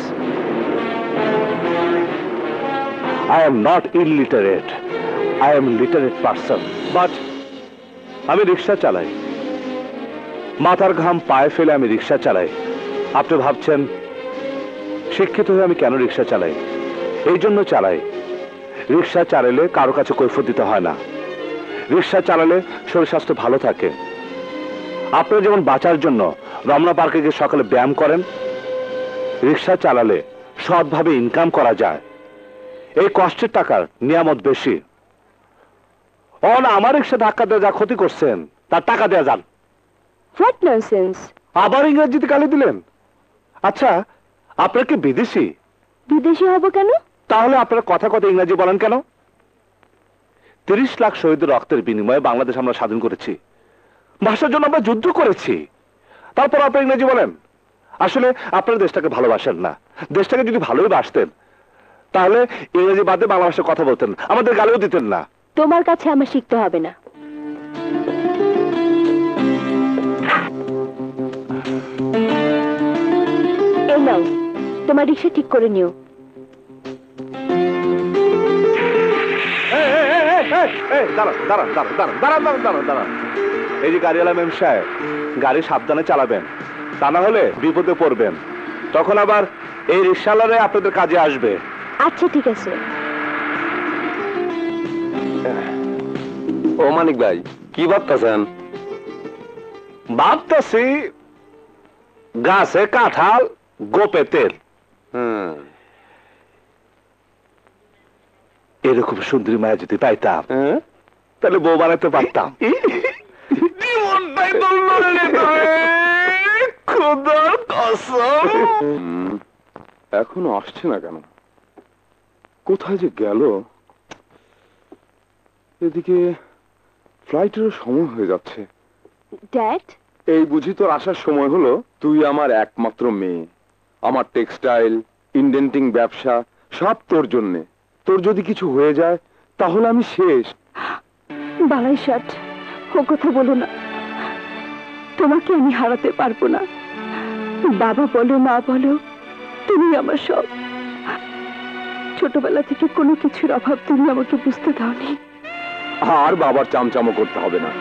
I am not illiterate. I am a literate person. But আমি রিক্সা চালাই, মাথার ঘাম পায়ে ফেলে আমি রিক্সা চালাই। আপনি ভাবছেন শিক্ষিত হয়ে আমি কেন রিক্সা চালাই? এই জন্য চালাই, রিক্সা চালালে কারো কাছে কৈফিয়ত দিতে হয় না। রিক্সা চালালে শরীর স্বাস্থ্য ভালো থাকে। আপনি যেমন বাঁচার জন্য রমনা পার্কে গিয়ে সকালে ব্যায়াম করেন, রিক্সা চালালে সৎভাবে ইনকাম করা যায়। এই কষ্টের টাকার নিয়ামত বেশি। আমার রিক্সা ধাক্কা দিয়ে যা ক্ষতি করছেন তার টাকা দেয়া যান। What nonsense! আবার ইংরেজিতে গালি দিলেন। আচ্ছা, আপনার কি বিদেশি? বিদেশি হব কেন? তাহলে আপনারা কথা কথা ইংরেজি বলেন কেন? 30 লাখ শহীদের রক্তের বিনিময়ে বাংলাদেশ আমরা স্বাধীন করেছি, ভাষার জন্য আমরা যুদ্ধ করেছি, তারপর আপনি ইংরেজি বলেন। আসলে আপনারা দেশটাকে ভালোবাসেন না। দেশটাকে যদি ভালোই বাসতেন তাহলে ইংরেজি বাদে বাংলা ভাষায় কথা বলতেন, আমাদের গালিও দিতেন না। তোমার কাছে আমার শিখতে হবে না। এই নাও, তোমার রিক্সা ঠিক করে নিও। এই যে গাড়িওয়ালা মেম সাহেব, গাড়ি সাবধানে চালাবেন, তা না হলে বিপদে পড়বেন। তখন আবার এই রিক্সাওয়ালারে আপনাদের কাজে আসবে। আচ্ছা ঠিক আছে। ও মানিক ভাই, কি ভাবতেছেন? ভাবতেছি গাছে কাঁঠাল, গোপে তেল। এরকম সুন্দরী মায়া যদি পাইতাম তাহলে বউ বানাতে পারতাম। এখনো আসছে না কেন? কোথায় যে গেল? এদিকে ফ্লাইটেরও সময় হয়ে যাচ্ছে। ড্যাড, এই বুঝি তোর আসার সময় হলো? তুই আমার একমাত্র মেয়ে, আমার টেক্সটাইল, ইন্ডেন্টিং ব্যবসা সব তোর জন্যে। তোর যদি কিছু হয়ে যায় তাহলে আমি শেষ। বালাই ষাট, ও কথা বলো না। তোমাকে আমি হারাতে পারবো না। বাবা বলো, মা বলো, তুমি আমার সব। ছোটবেলা থেকে কোনো কিছুর অভাব তুমি আমাকে বুঝতে দাওনি। আর বাবার চামচামো করতে হবে না।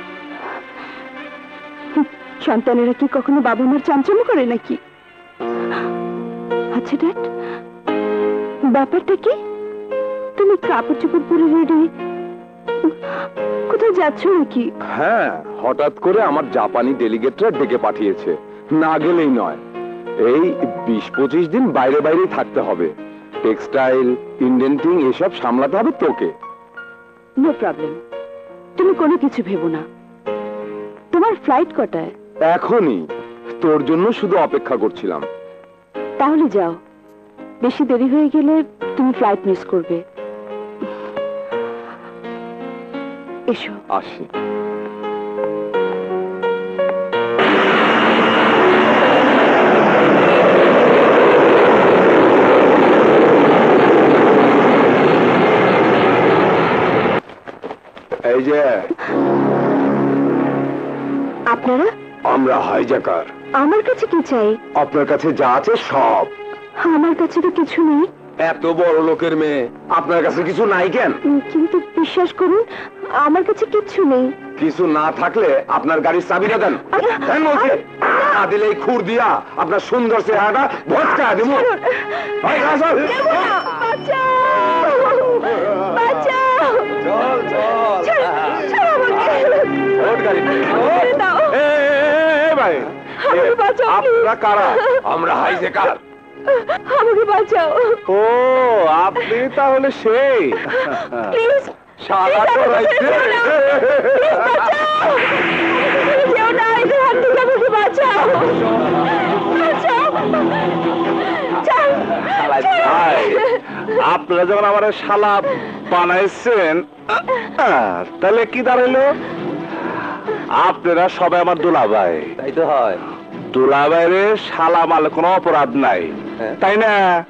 সন্তানেরা কি কখনো বাবা মার চামচামো করে নাকি? আচ্ছা ড্যাড, ব্যাপারটা কি? তুমি কাপড় চোপড় পরে রেডি, কোথায় যাচ্ছ নাকি? হ্যাঁ, হঠাৎ করে আমার জাপানি ডেলিগেটরা ডেকে পাঠিয়েছে, না গেলেই নয়। এই 20-25 দিন বাইরে বাইরেই থাকতে হবে। টেক্সটাইল, ইন্ডেন্টিং এসব সামলাতে হবে তোকে। নো প্রবলেম, তুমি কোনো কিছু ভেবো না। তোমার ফ্লাইট কটায়? এখনই তোর জন্য শুধু অপেক্ষা করছিলাম। তাহলে যাও, বেশি দেরি হয়ে গেলে তুমি ফ্লাইট মিস করবে। এসো। আসি। এই যে আপনারা? আমরা হাইজ্যাকার। আমার কাছে কি চাই? আপনার কাছে যা আছে সব। আমার কাছে তো কিছু নেই। এত বড় লোকের মেয়ে, আপনার কাছে কিছু নাই কেন? কিন্তু বিশ্বাস করুন, আমার কাছে কিচ্ছু নেই। কিছু না থাকলে আপনার গাড়ির চাবিটা দেন। দেন বলছি। না দিলে এই খুর দিয়া আপনার সুন্দর চেহারাটা ভটকা দেব। আপনারা কারা? আমরা হাইজ্যাকার। আমাকে বাঁচাও। ও, আপনি তাহলে সেই শালা চড়াইছে। কেউ নাই, হাত থেকে আমাকে বাঁচাও। আপনারা যখন আমার শালা বানাইছেন, তাহলে কি দাঁড়াইলো? আপনারা সবাই আমার দুলাভাই। তাই তো হয়। দুলাভাইরে শালা মালে কোনো অপরাধ নাই, তাই না?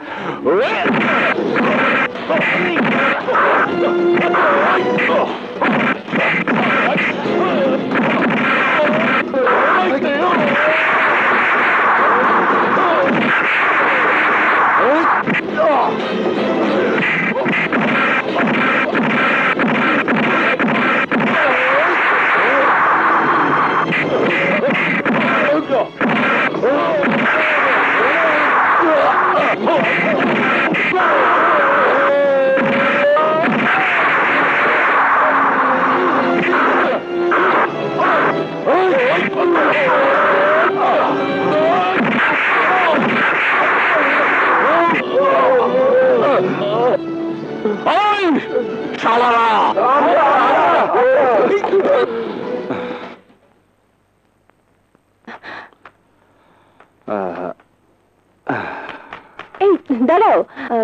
এই দাঁড়াও,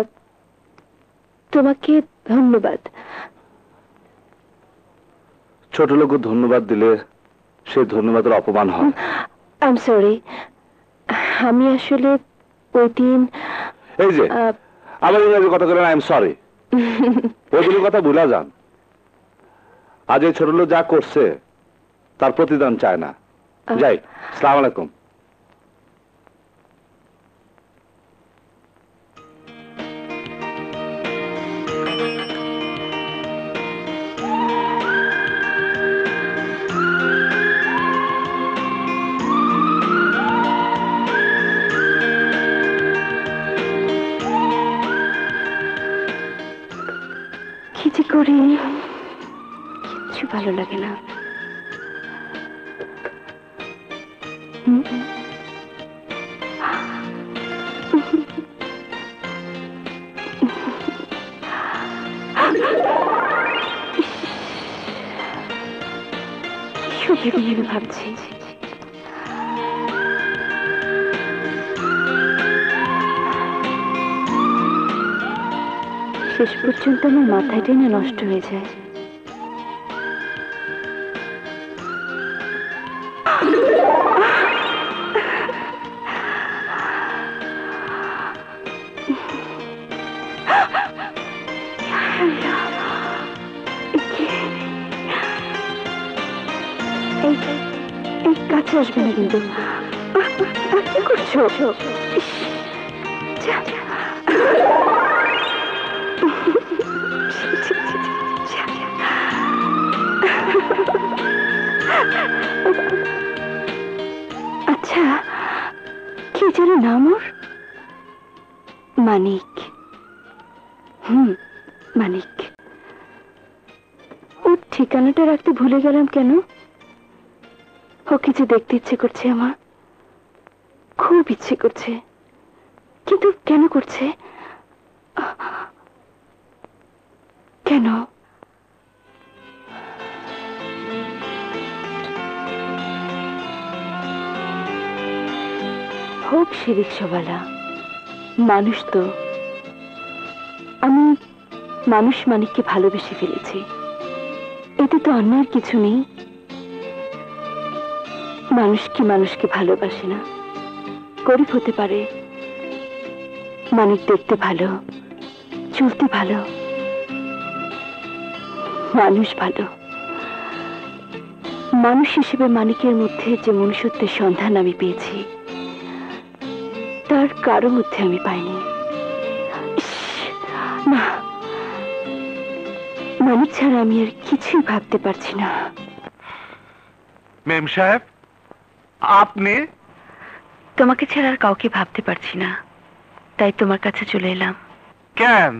তোমাকে ধন্যবাদ। ছোট লোক ধন্যবাদ দিলে সে ধন্যবাদের অপমান হয়। আই এম সরি, আমি আসলে ওই দিন। এই যে আবার ইংরেজি কথা বলেন, আই এম সরি। ওই দিনের কথা ভুলা যান। আজ এই ছোট লোক যা করছে তার প্রতিদান চায় না। যাই, আসসালামু আলাইকুম। কি যে করি, কিচ্ছু ভালো লাগে না। ভেবে ভেবে ভাবছি, শেষ পর্যন্ত আমার মাথায় টেনে নষ্ট হয়ে যায়। এই কাছে আসবে না কিন্তু। কি করছো? আচ্ছা, কি যেন নাম ওর? মানিক। মানিক। ওর ঠিকানাটা রাখতে ভুলে গেলাম কেন? ওকে যে দেখতে ইচ্ছে করছে আমার। খুব ইচ্ছে করছে, কিন্তু কেন করছে? কেন? হোক সে রিক্সাওয়ালা, মানুষ তো। আমি মানুষ মানিককে ভালোবেসে ফেলেছি, এতে তো অন্যায়ের কিছু নেই। মানুষ কি মানুষকে ভালোবাসে না? গরিব হতে পারে, মানিক দেখতে ভালো, চলতে ভালো, মানুষ ভালো। মানুষ হিসেবে মানিকের মধ্যে যে মনুষ্যত্বের সন্ধান আমি পেয়েছি, তার কারো মধ্যে আমি পাইনি। ইস, না, মানিক ছাড়া আমি আর কিছুই ভাবতে পারছি না। মেম সাহেব, আপনি? তোমাকে ছাড়া আর কাউকে ভাবতে পারছি না, তাই তোমার কাছে চলে এলাম। কেন?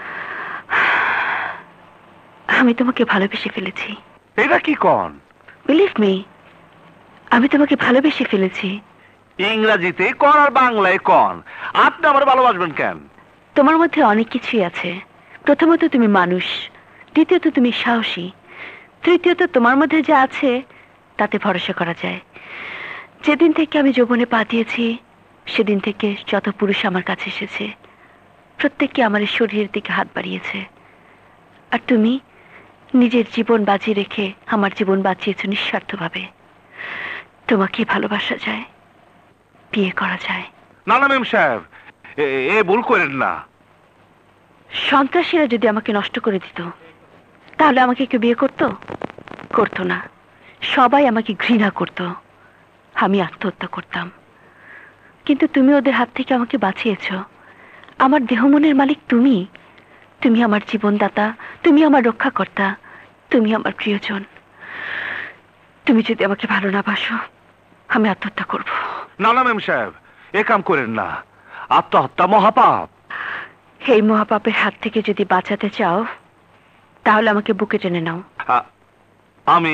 আমি তোমাকে ভালোবেসে ফেলেছি। এটা কি কন? বিলিভ মি, আমি তোমাকে ভালোবেসে ফেলেছি। ইংরাজিতে কন আর বাংলায় কন। আপনি আমার ভালোবাসবেন কেন? তোমার মধ্যে অনেক কিছুই আছে। প্রথমত তুমি মানুষ, দ্বিতীয়ত তুমি সাহসী, তৃতীয়ত তোমার মধ্যে যা আছে তাতে ভরসা করা যায়। যেদিন থেকে আমি যৌবনে পা দিয়েছি, সেদিন থেকে যত পুরুষ আমার কাছে এসেছে, প্রত্যেককে আমার এই শরীরের দিকে হাত বাড়িয়েছে। আর তুমি নিজের জীবন বাজি রেখে আমার জীবন বাঁচিয়েছো নিঃস্বার্থভাবে। তোমাকে ভালোবাসা যায়, বিয়ে করা যায়। না না মেম সাহেব, এ ভুল করেন না। সন্ত্রাসীরা যদি আমাকে নষ্ট করে দিত, তাহলে আমাকে কেউ বিয়ে করতো? করতো না। সবাই আমাকে ঘৃণা করত, আমি আত্মহত্যা করতাম। কিন্তু তুমি ওদের হাত থেকে আমাকে বাঁচিয়েছো। আমার দেহ মনের মালিক তুমি। তুমি আমার জীবনদাতা, তুমি আমার রক্ষাকর্তা, তুমি আমার প্রিয়জন। তুমি যদি আমাকে ভালো না বাসো, আমি আত্মহত্যা করব। না না মেম সাহেব, এ কাম করেন না। আত্মহত্যা মহাপাপ। এই মহাপাপের হাত থেকে যদি বাঁচাতে চাও, তাহলে আমাকে বুকে টেনে নাও। আমি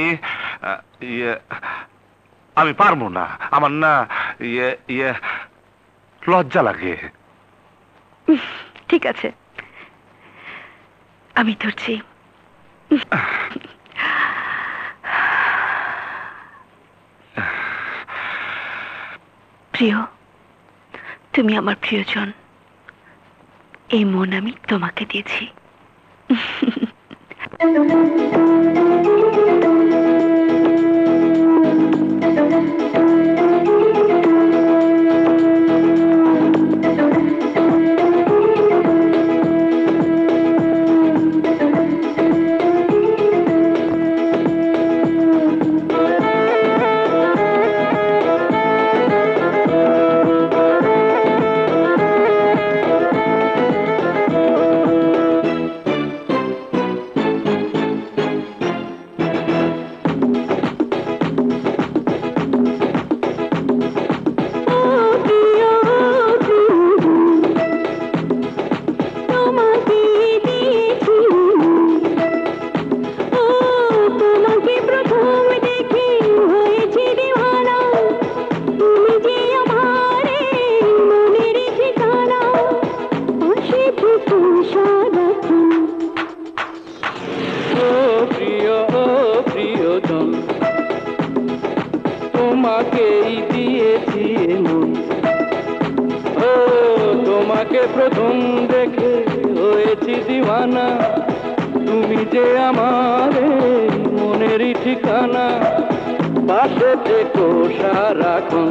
আমি পারবো না। আমার না লজ্জা লাগে। ঠিক আছে, আমি ধরছি। প্রিয়, তুমি আমার প্রিয়জন। এই মন আমি তোমাকে দিয়েছি। তোমাকেই দিয়েছি মন, ও তোমাকে প্রথম দেখে হয়েছি দিওয়ানা। তুমি যে আমার মনেরই ঠিকানা, পাশে থেকো সারাক্ষণ।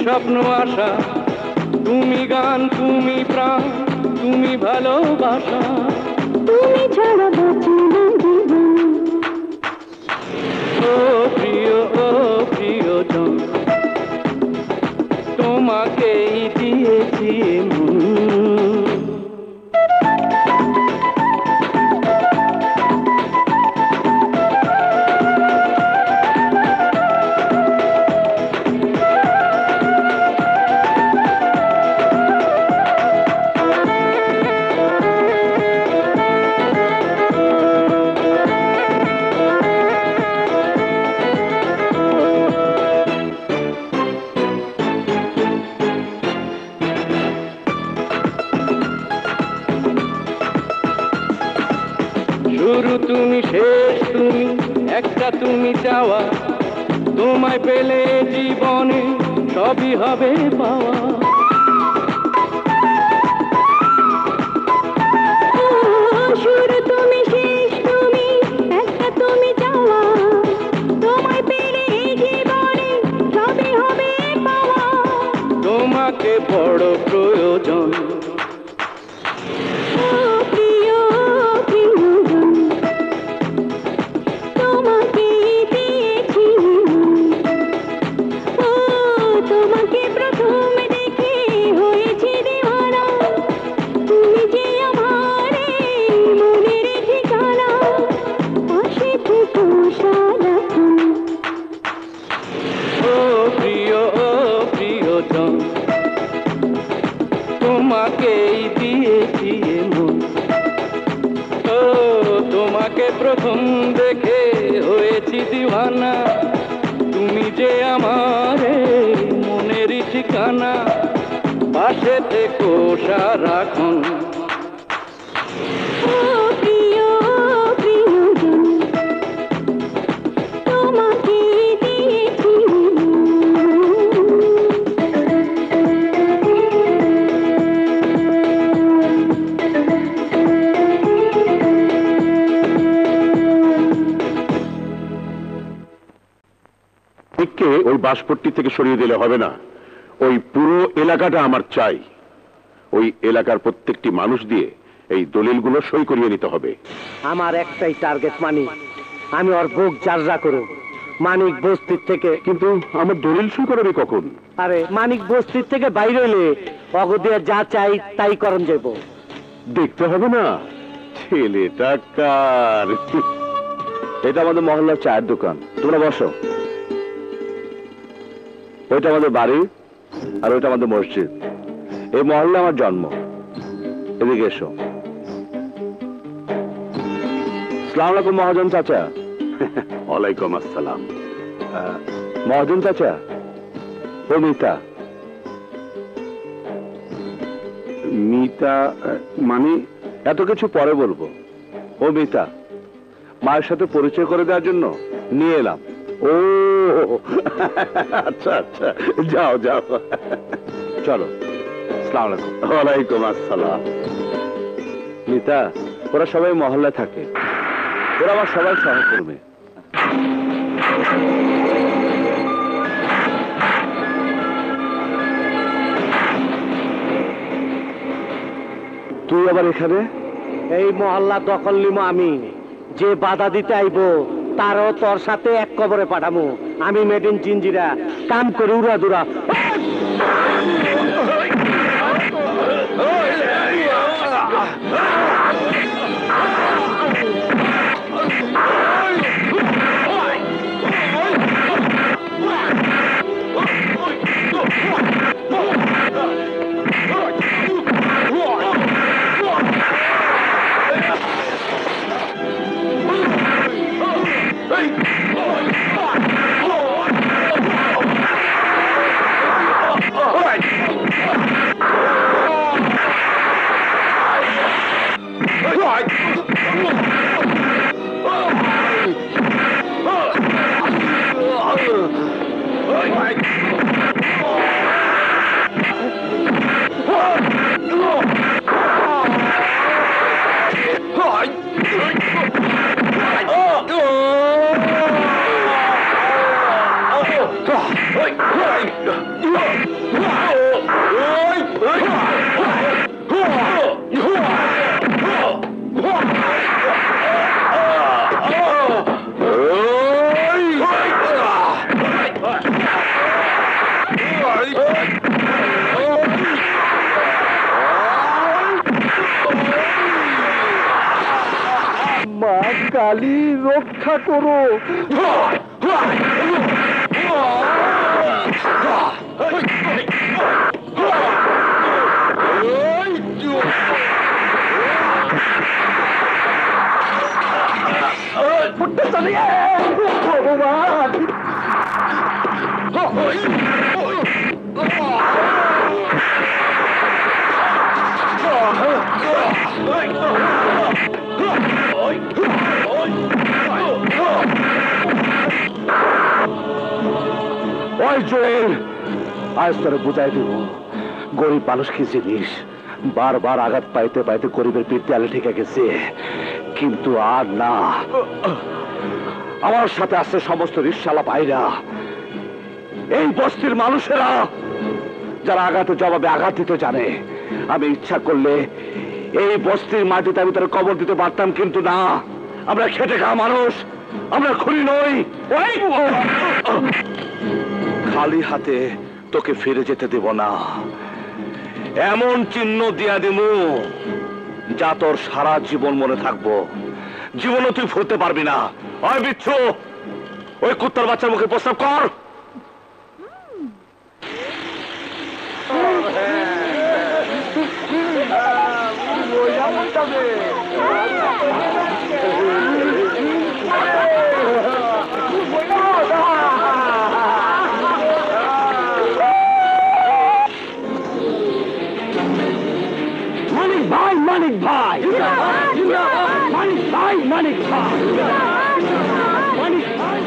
স্বপ্ন আশা, তুমি গান, তুমি প্রাণ, তুমি ভালোবাসা, তুমি ছাড়া বাঁচি না জীবন। ও প্রিয়জন, তোমাকেই দিয়েছি মন। শুরু তুমি, শেষ তুমি, একটা তুমি চাওয়া, তোমায় পেলে জীবনে সবই হবে পাওয়া। শুরু তুমি, শেষ তুমি, একটা তুমি চাওয়া, তোমায় পেলে জীবনে সবই হবে পাওয়া। তোমাকে বড় প্রয়োজন, তোমাকেই দিয়েছি মন। ও তোমাকে প্রথম দেখে হয়েছি দিওয়ানা, তুমি যে আমার মনের ঠিকানা, পাশে থেকো সারাক্ষণ। ওই বাসপট্টি থেকে সরিয়ে দিলে হবে না, ওই পুরো এলাকাটা আমার চাই। ওই এলাকার প্রত্যেকটি মানুষ দিয়ে এই দলিলগুলো সই করিয়ে নিতে হবে। আমার একটাই টার্গেট মানিক, আমি ওর বুক জারজা করব। মানিক বস্তির থেকে, কিন্তু আমার দলিল সই করাবে কখন? আরে মানিক বস্তির থেকে বাইরে হইলে অগদিয়া যা চাই তাই করণ যাব। দেখতে হবে না ছেলেটা কার। এটা আমাদের মহল্লার চায়ের দোকান, তোমরা বসো। ওইটা আমাদের বাড়ি আর ওইটা আমাদের মসজিদ। এই মহল্লা আমার জন্ম। এদিকে এসো। আসসালামু আলাইকুম মহাজন চাচা। ওয়ালাইকুম আসসালাম। মহাজন চাচা, ও মিতা। মিতা মানে? এত কিছু পরে বলবো। ও মিতা, মায়ের সাথে পরিচয় করে দেওয়ার জন্য নিয়ে এলাম। ও আচ্ছা আচ্ছা, যাও যাও, চলো। আসসালামু আলাইকুম। ওয়ালাইকুম আসসালাম। মিতা, ওরা সবাই মহল্লায় থাকে, ওরা আমার সবাই সহকর্মী। তুই আবার এখানে? এই মহল্লা দখল নিমো আমি। যে বাধা দিতে আইবো তারও তোর সাথে এক কবরে পাঠামো। আমি মেড ইন জিঞ্জিরা, কাম করে উড়া দুরা। রক্ষা করো। ভগবান, ওই জোয়েল, আজ তোরে বুঝাই দিব গরিব মানুষ কি জিনিস। বারবার আঘাত পাইতে পাইতে গরিবের পিঠ দেয়ালে ঠেকে গেছে, কিন্তু আর না। আমার সাথে আছে সমস্ত রিকশালা ভাইরা, এই বস্তির মানুষেরা যারা আঘাতের জবাবে আঘাত দিতে জানে। আমি ইচ্ছা করলে এই বস্তির মাটিতে আমি তার কবর দিতে পারতাম, কিন্তু না, আমরা খেটে খাওয়া মানুষ, আমরা খুনি নই। খালি হাতে তোকে ফিরে যেতে দেব না। এমন চিহ্ন দিয়া দিমু যা তোর সারা জীবন মনে থাকবো। জীবনও তুই ফুলতে পারবি না। ওই বিচ্ছু, ওই কুত্তার বাচ্চার মুখে প্রস্তাব কর। মানিক ভাই, মানিক ভাই, মানিক ভাই, মানিক ভাই, মানিক ভাই।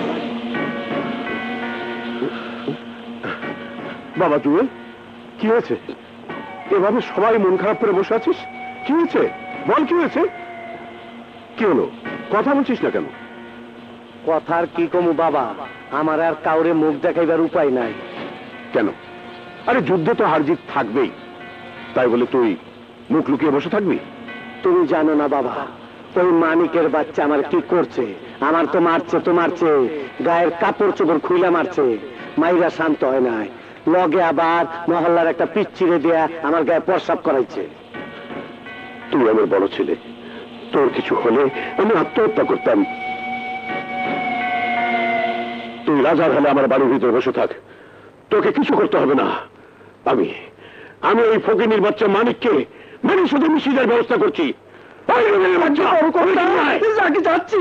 বাবা জুয়েল, কি হয়েছে? এভাবে সবাই মন খারাপ করে বসে আছিস, কি হয়েছে বল, কি হয়েছে? কি হলো, কথা বলছিস না কেন? কথার কি কমু বাবা, আমার আর কাউরে মুখ দেখাইবার উপায় নাই। কেন? আরে যুদ্ধে তো হার জিত থাকবেই, তাই বলে তুই মুখ লুকিয়ে বসে থাকবি? তুমি জানো না বাবা, ওই মানিকের বাচ্চা আমার কি করছে। আমার তো মারছে, গায়ের কাপড় চোপড় খুইলা মারছে, মাইরা শান্ত হয় নাই। লগে আবার মহল্লার একটা পিচ্ছিরে দেয়া আমার গায়ে প্রস্রাব করাইছে। তুই আমার বড় ছেলে, তোর কিছু হলে আমি আত্মহত্যা করতাম। তুই রাজার হলে আমার বাড়ির ভিতরে বসে থাক, তোকে কিছু করতে হবে না। আমি ওই ফকিনীর বাচ্চা মানিককে মানিক সাথে মিশিয়ে দেওয়ার ব্যবস্থা করছি। যাচ্ছি।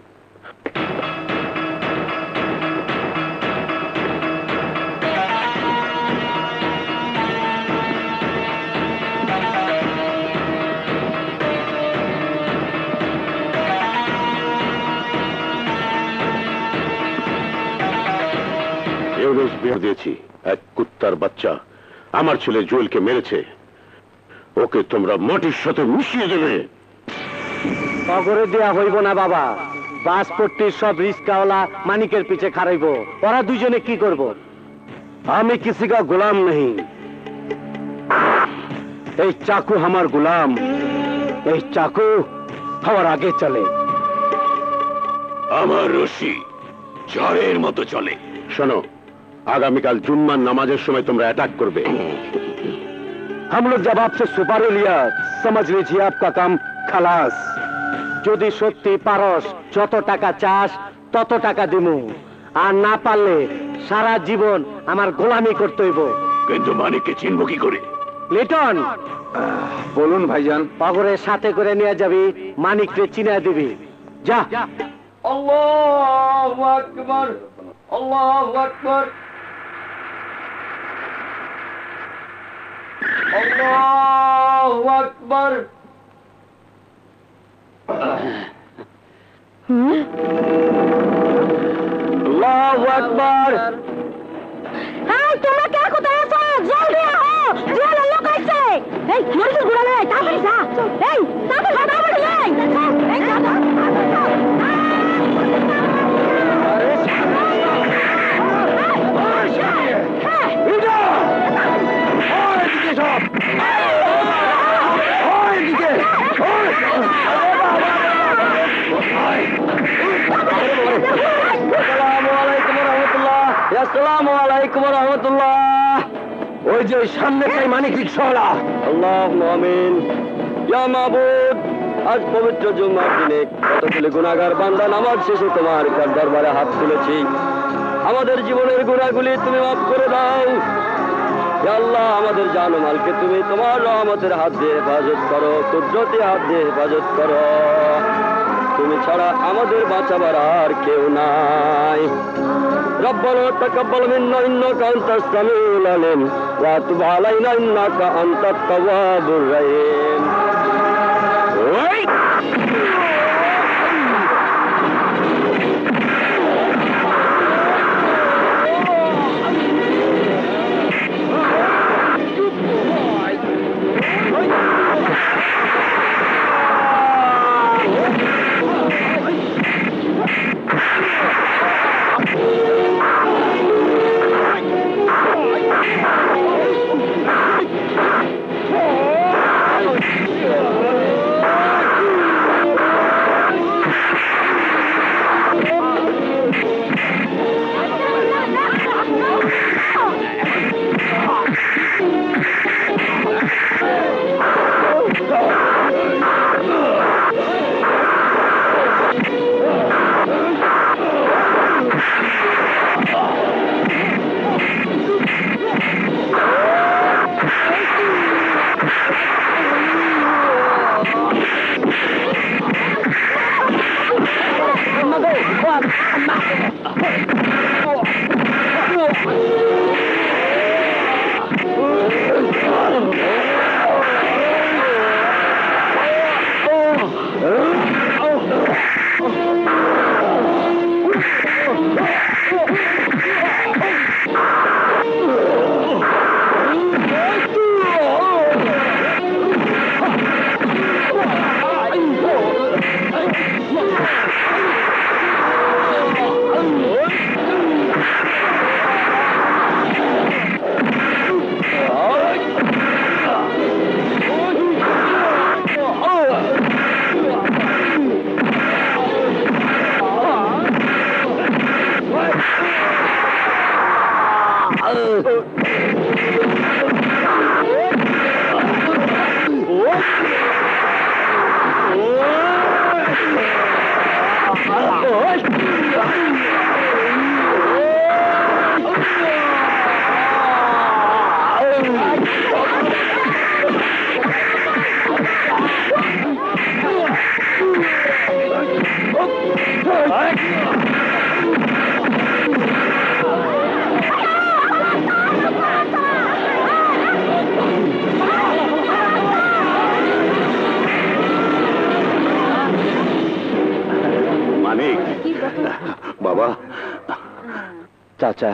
বের দিয়েছি, এক কুত্তার বাচ্চা আমার ছেলে জুয়েলকে মেরেছে, ওকে তোমরা মাটির সাথে মিশিয়ে দেবে। অগরে দেয়া হইব না বাবা, বাসপট্টির সব রিস্কাওয়ালা মানিকের পিছে খারাইব। ওরা দুজনে কি করব? আমি কিসি কা গোলাম नहीं, এই চাকু আমার গোলাম, এই চাকু আমার আগে চলে। আমার রশি ঝড়ের মতো চলে। শোনো, আগামীকাল জুম্মার নামাজের সময় তোমরা অ্যাটাক করবে। हम लोग जब आपसे सुपारी लिया समझ लीजिए आपका काम खलास। যদি সত্যি পারস যত টাকা চাস তত টাকা দিমু, আর না পারলে সারা জীবন আমার গোলামি করতে হইব। কিন্তু মানিককে চিনব কি করে? লিটন, বলুন ভাইজান। অগরের সাথে করে নিয়ে যাবি, মানিককে চিনা দিবি। যা। আল্লাহু আকবার, আল্লাহু আকবার, আল্লাহু আকবার। আল্লাহু আকবার। এই তোমরা কে কোথায় আছো? জলদি আহো, জল লোক আইছে। এই মরিস গুড়া নে, তাড়াতাড়ি যা। এই তাড়াতাড়ি নে। এই দাদা, আসসালামু আলাইকুম ওয়া রাহমাতুল্লাহ। ওই যে সামনে তাই মানিক রিকশাওয়ালা। আল্লাহুম্মা আমিন। ইয়া মাবুদ, আজ পবিত্র জুম্মার দিনে কতগুলি গুনাহগার বান্দা নামাজ শেষে তোমার দরবারে হাত তুলেছি। আমাদের জীবনের গুনাহগুলি তুমি মাফ করে দাও। হে আল্লাহ, আমাদের জান ও মালকে তুমি তোমার রহমতের হাত দিয়ে হেফাজত করো, কুদরতি হাত দিয়ে হেফাজত করো। তুমি ছাড়া আমাদের বাঁচাবার আর কেউ নাই। রব্বানা তাকাব্বাল মিন্না ইন্নাকা আনতাস সামিউল আলিম ওয়া তুব আলাইনা ইন্নাকা আনতাত তাওয়াবুর রহিম। বাবা, চাচা,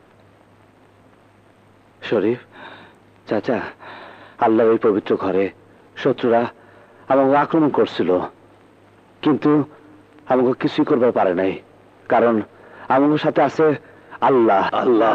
শরীফ চাচা, আল্লাহর ওই পবিত্র ঘরে শত্রুরা আমাকে আক্রমণ করছিল, কিন্তু আমাকে কিছুই করবার পারে নাই, কারণ আমার সাথে আছে আল্লাহ। আল্লাহ।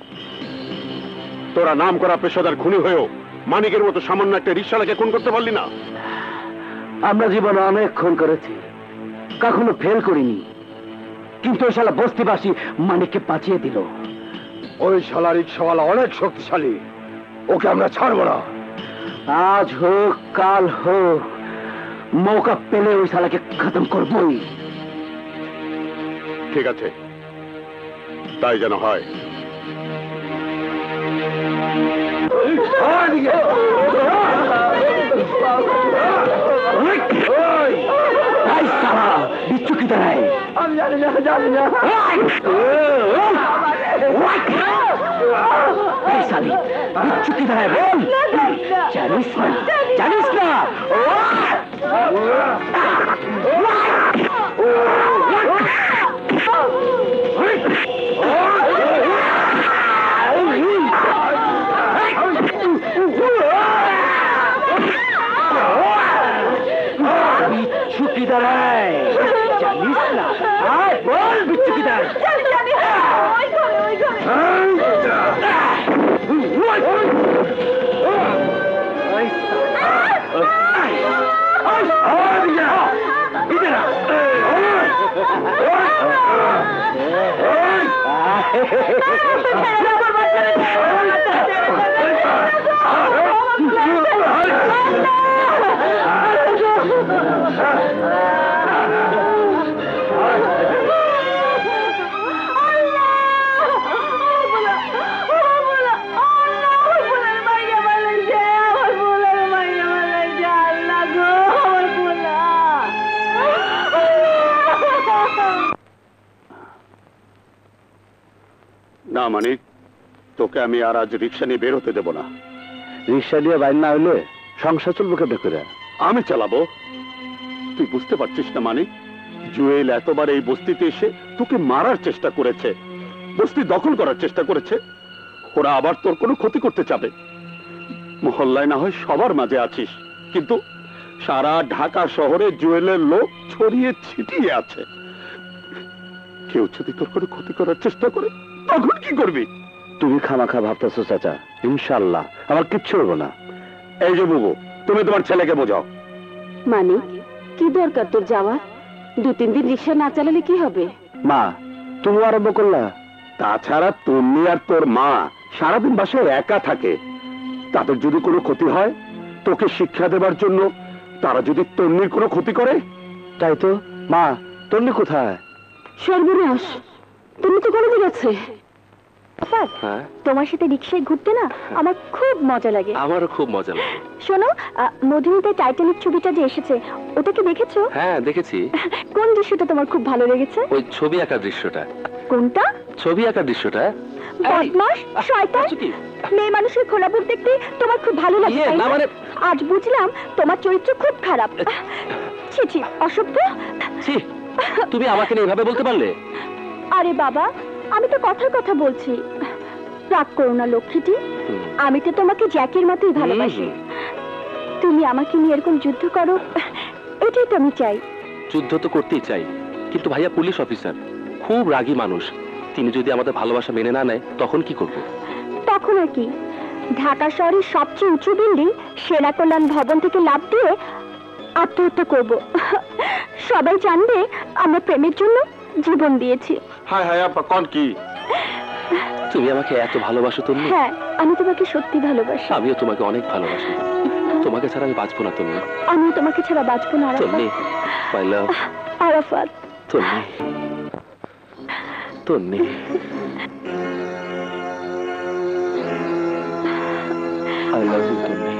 তোরা নাম করা পেশাদার খুনি হয়েও মানিকের মতো সামান্য একটা রিকশাওয়ালাকে খুন করতে পারলি না? আমরা জীবনে অনেক খুন করেছি, কখনো ফেল করিনি, কিন্তু ওই শালা বস্তিবাসী মানিককে বাঁচিয়ে দিল। ওই শালা রিকশাওয়ালা অনেক শক্তিশালী, ওকে আমরা ছাড়বো না। আজ হোক কাল হোক, মৌকা পেলে ওই শালাকে খতম করবই। ঠিক আছে, তাই যেন হয়। বিচ্ছু কি দাঁড়ায়? আমি জানি না, জানি না। বিচ্ছু কি দাঁড়ায় বল? জানিস না, জানিস না? বিচ্ছু কি দাঁড়ায় জানিস না? বল বিচ্ছু কি দাঁড়ায়? না মানিক, তোকে আমি আর আজ রিক্সা নিয়ে বের হতে দেব না। রিক্সা দিয়ে বাইর না হইলে সংসার চলবো কেমনে করে? আমি চালাবো। তুই বুঝতে পারছিস না মানিক, জুয়েল এতবার এই বস্তিতে এসে তোকে মারার চেষ্টা করেছে, বস্তি দখল করার চেষ্টা করেছে। ওরা আবার তোর কোনো ক্ষতি করতে চাবে। মহল্লায় না হয় সবার মাঝে আছিস, কিন্তু সারা ঢাকা শহরে জুয়েলের লোক ছড়িয়ে ছিটিয়ে আছে। কেউ যদি তোর কোনো ক্ষতি করার চেষ্টা করে তখন কি করবি? তুমি খামাখা ভাবতেছো চাচা, ইনশাল্লাহ আমার কিচ্ছু হবো না। এই যে বুবু, তুমি তোমার ছেলেকে বোঝাও। মানে কি দরকার তোর যাওয়া? 2-3 দিন রিক্সা না চালালে কি হবে? মা, তুমি আরম্ভ করলা। তাছাড়া তুমি আর তোর মা সারাদিন বাসায় একা থাকে, তাদের যদি কোনো ক্ষতি হয়, তোকে শিক্ষা দেবার জন্য তারা যদি তন্নির কোনো ক্ষতি করে। তাই তো। মা, তন্নি কোথায়? সর্বনাশ, তুমি তো কলেজে গেছে। হ্যাঁ, তোমার সাথে রিক্সায় ঘুরতে না আমার খুব মজা লাগে। আমারও খুব মজা লাগে। শোনো, মধুমিতা টাইটানিক ছবিটা যে এসেছে ওটা কি দেখেছো? হ্যাঁ দেখেছি। কোন দৃশ্যটা তোমার খুব ভালো লেগেছে? ওই ছবি আঁকার দৃশ্যটা। কোনটা? ছবি আঁকার দৃশ্যটা। বদমাস, শয়তান, মেয়ে মানুষের খোলাপুর দেখতে তোমার খুব ভালো লাগে তাই না? আজ বুঝলাম তোমার চরিত্র খুব খারাপ। ছি ছি, অসভ্য। ছি, তুমি আমাকে নিয়ে এভাবে বলতে পারলে? আরে বাবা, আমি তো কথার কথা বলছি, রাগ করো না লক্ষ্মীটি। আমি তো তোমাকে জ্যাকের মতোই ভালোবাসি। তুমি আমাকে নিয়ে এরকম যুদ্ধ করো, এটাই তো আমি চাই। যুদ্ধ তো করতেই চাই, কিন্তু ভাইয়া পুলিশ অফিসার, খুব রাগী মানুষ। তিনি যদি আমাদের ভালোবাসা মেনে না নেয় তখন কি করব? তখন আর কি, ঢাকা শহরের সবচেয়ে উঁচু বিল্ডিং সেনা কল্যাণ ভবন থেকে লাফ দিয়ে আত্মহত্যা করব। সবাই জানবে আমরা প্রেমের জন্য জীবন দিয়েছি। হায় হায় আপা, কোন কি? তুমি আমাকে এত ভালোবাসো তুমি? হ্যাঁ, আমি তোমাকে সত্যি ভালোবাসি। আমিও তোমাকে অনেক ভালোবাসি। তোমাকে ছাড়া আমি বাঁচবো না তুমি। আমিও তোমাকে ছাড়া বাঁচবো না Tonni, my love. Arafat. Tonni, Tonni. I love you Tonni.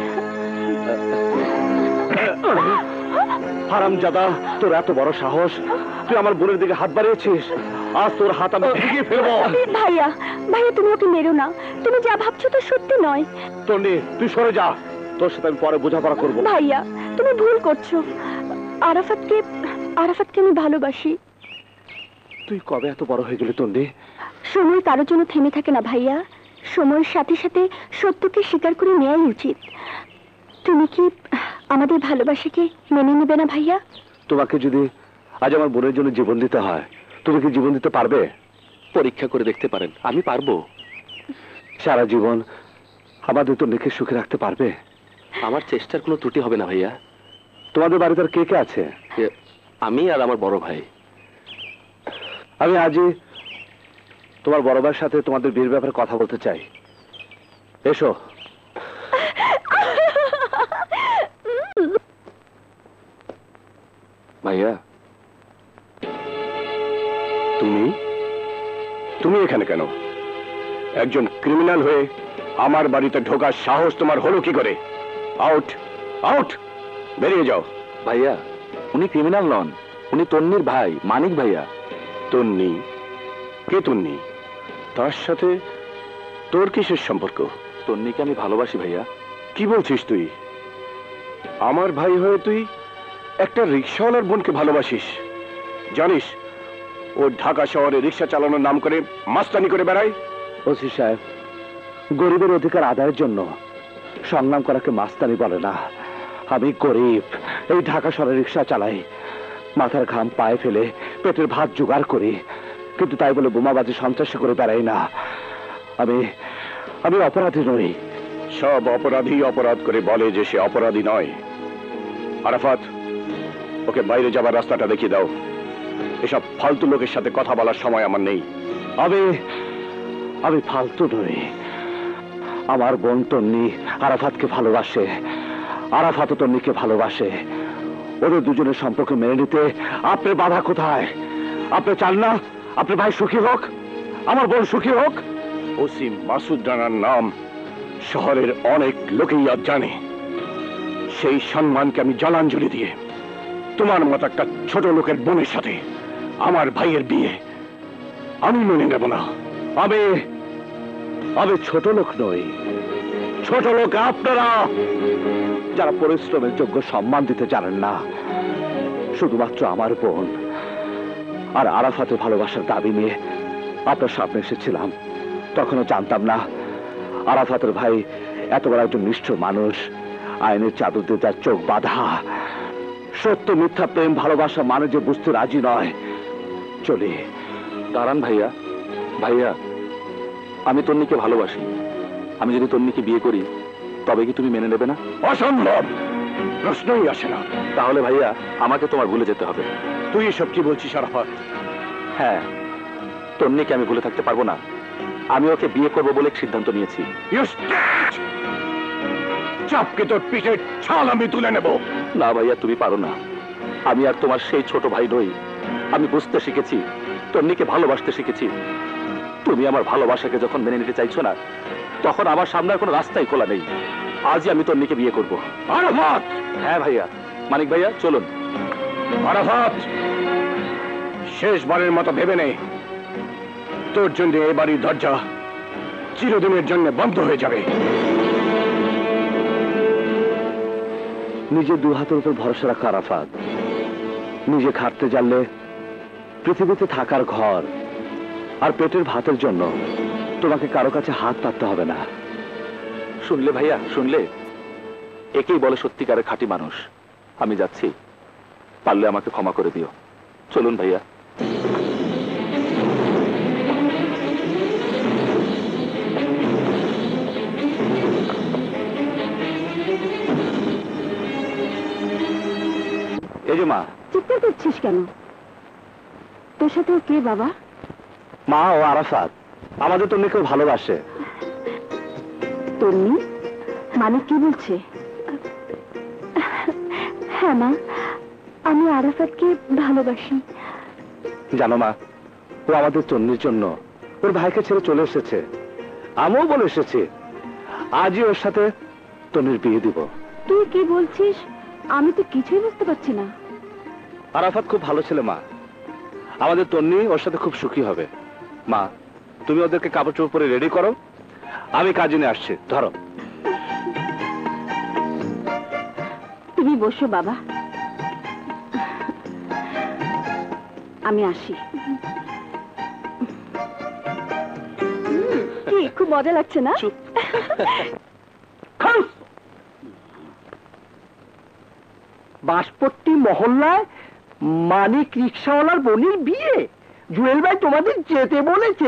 হারামজাদা, তোর এত বড় সাহস! তুই আমার বোনের দিকে হাত বাড়িয়েছিস, আজ তোর হাত আমি ভেঙে ফেলবো। ভাইয়া, ভাইয়া তুমি ওকে মেরো না। তুমি যা ভাবছো তো সত্যি নয়। তন্নি, তুই সরে যা, তোর সাথে আমি পরে বোঝাপড়া করবো। ভাইয়া, তুমি ভুল করছো। আরাফাতকে আমি ভালোবাসি। তুই কবে এত বড় হয়ে গেলি তন্নি? সময় কারোর জন্য থেমে থাকে না ভাইয়া, সময়ের সাথে সাথে সত্যকে স্বীকার করে নেওয়াই উচিত। তুমি কি আমাদের ভালোবাসাকে মেনে নেবে না ভাইয়া? তোমাকে যদি আজ আমার বোনের জন্য জীবন দিতে হয়, তুমি কি জীবন দিতে পারবে? পরীক্ষা করে দেখতে পারেন, আমি পারবো। সারা জীবন আমাদের তো নেকে সুখে রাখতে পারবে? আমার চেষ্টার কোনো ত্রুটি হবে না ভাইয়া। তোমাদের বাড়িতে আর কে কে আছে? আমি আর আমার বড় ভাই। আমি আজই তোমার বড় ভাইয়ের সাথে তোমাদের বিয়ের ব্যাপারে কথা বলতে চাই। এসো। ভাইয়া, তুমি এখানে কেন? একজন ক্রিমিনাল হয়ে আমার বাড়িতে ঢোকার সাহস তোমার হলো কি করে? আউট, আউট, বেরিয়ে যাও। ভাইয়া, উনি ক্রিমিনাল নন, উনি তন্নির ভাই, মানিক ভাইয়া। তন্নি? কে তন্নি? তার সাথে তোর কিসের সম্পর্ক? তন্নিকে আমি ভালোবাসি ভাইয়া। কি বলছিস তুই? আমার ভাই হয়ে তুই একটা রিক্সাওয়ালার বোনকে ভালোবাসিস? জানিস ও ঢাকা শহরে রিক্সা চালানোর নাম করে মাস্তানি করে বেড়ায়? ওসি সাহেব, গরিবের অধিকার আদায়ের জন্য সংগ্রাম করাকে মাস্তানি বলে না। আমি গরিব, এই ঢাকা শহরে রিক্সা চালাই, মাথার ঘাম পায়ে ফেলে পেটের ভাত জোগাড় করি, কিন্তু তাই বলে বোমাবাজি সন্ত্রাসী করে বেড়াই না। আমি অপরাধী নই। সব অপরাধী অপরাধ করে বলে যে সে অপরাধী নয়। আরাফাত, ওকে বাইরে যাবার রাস্তাটা দেখিয়ে দাও। এসব ফালতু লোকের সাথে কথা বলার সময় আমার নেই। আমি ফালতু নই। আমার বোন তন্নি আরাফাতকে ভালোবাসে, আরাফাতও তন্নিকে ভালোবাসে। ওদের দুজনের সম্পর্ক মেনে নিতে আপনার বাধা কোথায়? আপনি চান না আপনার ভাই সুখী হোক, আমার বোন সুখী হোক? ওসি মাসুদ রানার নাম শহরের অনেক লোকেই আজ জানে। সেই সম্মানকে আমি জলাঞ্জলি দিয়ে তোমার মতো একটা ছোট লোকের বোনের সাথে আমার ভাইয়ের বিয়ে আমি মেনে নেব না। আমি ছোট লোক নই, ছোট লোক আপনারা যারা পরিশ্রমের যোগ্য সম্মান দিতে জানেন না। শুধুমাত্র আমার বোন আর আরাফাতের ভালোবাসার দাবি নিয়ে আপনার সামনে এসেছিলাম। তখনও জানতাম না আরাফাতের ভাই এত বড় একজন নিষ্ঠুর মানুষ, আইনের চাদর দিয়ে তার চোখ বাঁধা। সত্য মিথ্যা প্রেম ভালোবাসা মানে যে বুঝতে রাজি নয়। চলি। দাঁড়ান ভাইয়া, ভাইয়া আমি তন্নিকে ভালোবাসি। আমি যদি তন্নিকে বিয়ে করি তবে কি তুমি মেনে নেবে না? অসম্ভব, প্রশ্নই আসে না। তাহলে ভাইয়া আমাকে তোমার ভুলে যেতে হবে। তুই এসব কি বলছিস আরাফাত? হ্যাঁ, তন্নিকে আমি ভুলে থাকতে পারবো না। আমি ওকে বিয়ে করবো বলে সিদ্ধান্ত নিয়েছি। চাপকে তোর পিঠের ছাল আমি তুলে নেব। না ভাইয়া, তুমি পারো না। আমি আর তোমার সেই ছোট ভাই নই। আমি বুঝতে শিখেছি, তন্নিকে ভালোবাসতে শিখেছি। তুমি আমার ভালোবাসাকে যখন মেনে নিতে চাইছো না, তখন আমার সামনে আর কোনো রাস্তাই খোলা নেই। আজই আমি তন্নিকে বিয়ে করবো। আরাফাত! হ্যাঁ ভাইয়া। মানিক ভাইয়া চলুন। আরাফাত, শেষবারের মতো ভেবে নে, তোর জন্য এই বাড়ির দরজা চিরদিনের জন্য বন্ধ হয়ে যাবে। নিজে দু হাতের উপর ভরসা রাখা আরাফাত, নিজে খাটতে জানলে পৃথিবীতে থাকার ঘর আর পেটের ভাতের জন্য তোমাকে কারো কাছে হাত পাততে হবে না। শুনলে ভাইয়া, শুনলে? একেই বলে সত্যিকারের খাঁটি মানুষ। আমি যাচ্ছি, পারলে আমাকে ক্ষমা করে দিও। চলুন ভাইয়া। এই যে মা। চিৎকার করছিস কেন? তোর সাথে কে বাবা? মা ও আরাফাত আমাদের তন্নিকেও ভালোবাসে। তন্নি মানে কি বলছে? হ্যাঁ মা, আমি আরাফাতকে ভালোবাসি। জানো মা, ও আমাদের তন্নির জন্য ওর ভাইকে ছেড়ে চলে এসেছে। আমিও বলে এসেছি আজই ওর সাথে তন্নির বিয়ে দিব। তুই কি বলছিস? আমি তো কিছুই বুঝতে পারছি না। আরাফাত খুব ভালো ছেলে মা, আমাদের তন্নি ওর সাথে খুব সুখী হবে। মা, তুমি ওদেরকে কাপড় চোপড় পরে রেডি করো, আমি কাজে নিয়ে আসছি। ধরো। তুমি বসো বাবা, আমি আসি। কি খুব মজা লাগছে না? বাঁশপট্টি মহল্লায় মানিক রিক্সাওয়ালার বোনের বিয়ে। জুয়েল ভাই তোমাদের যেতে বলেছে।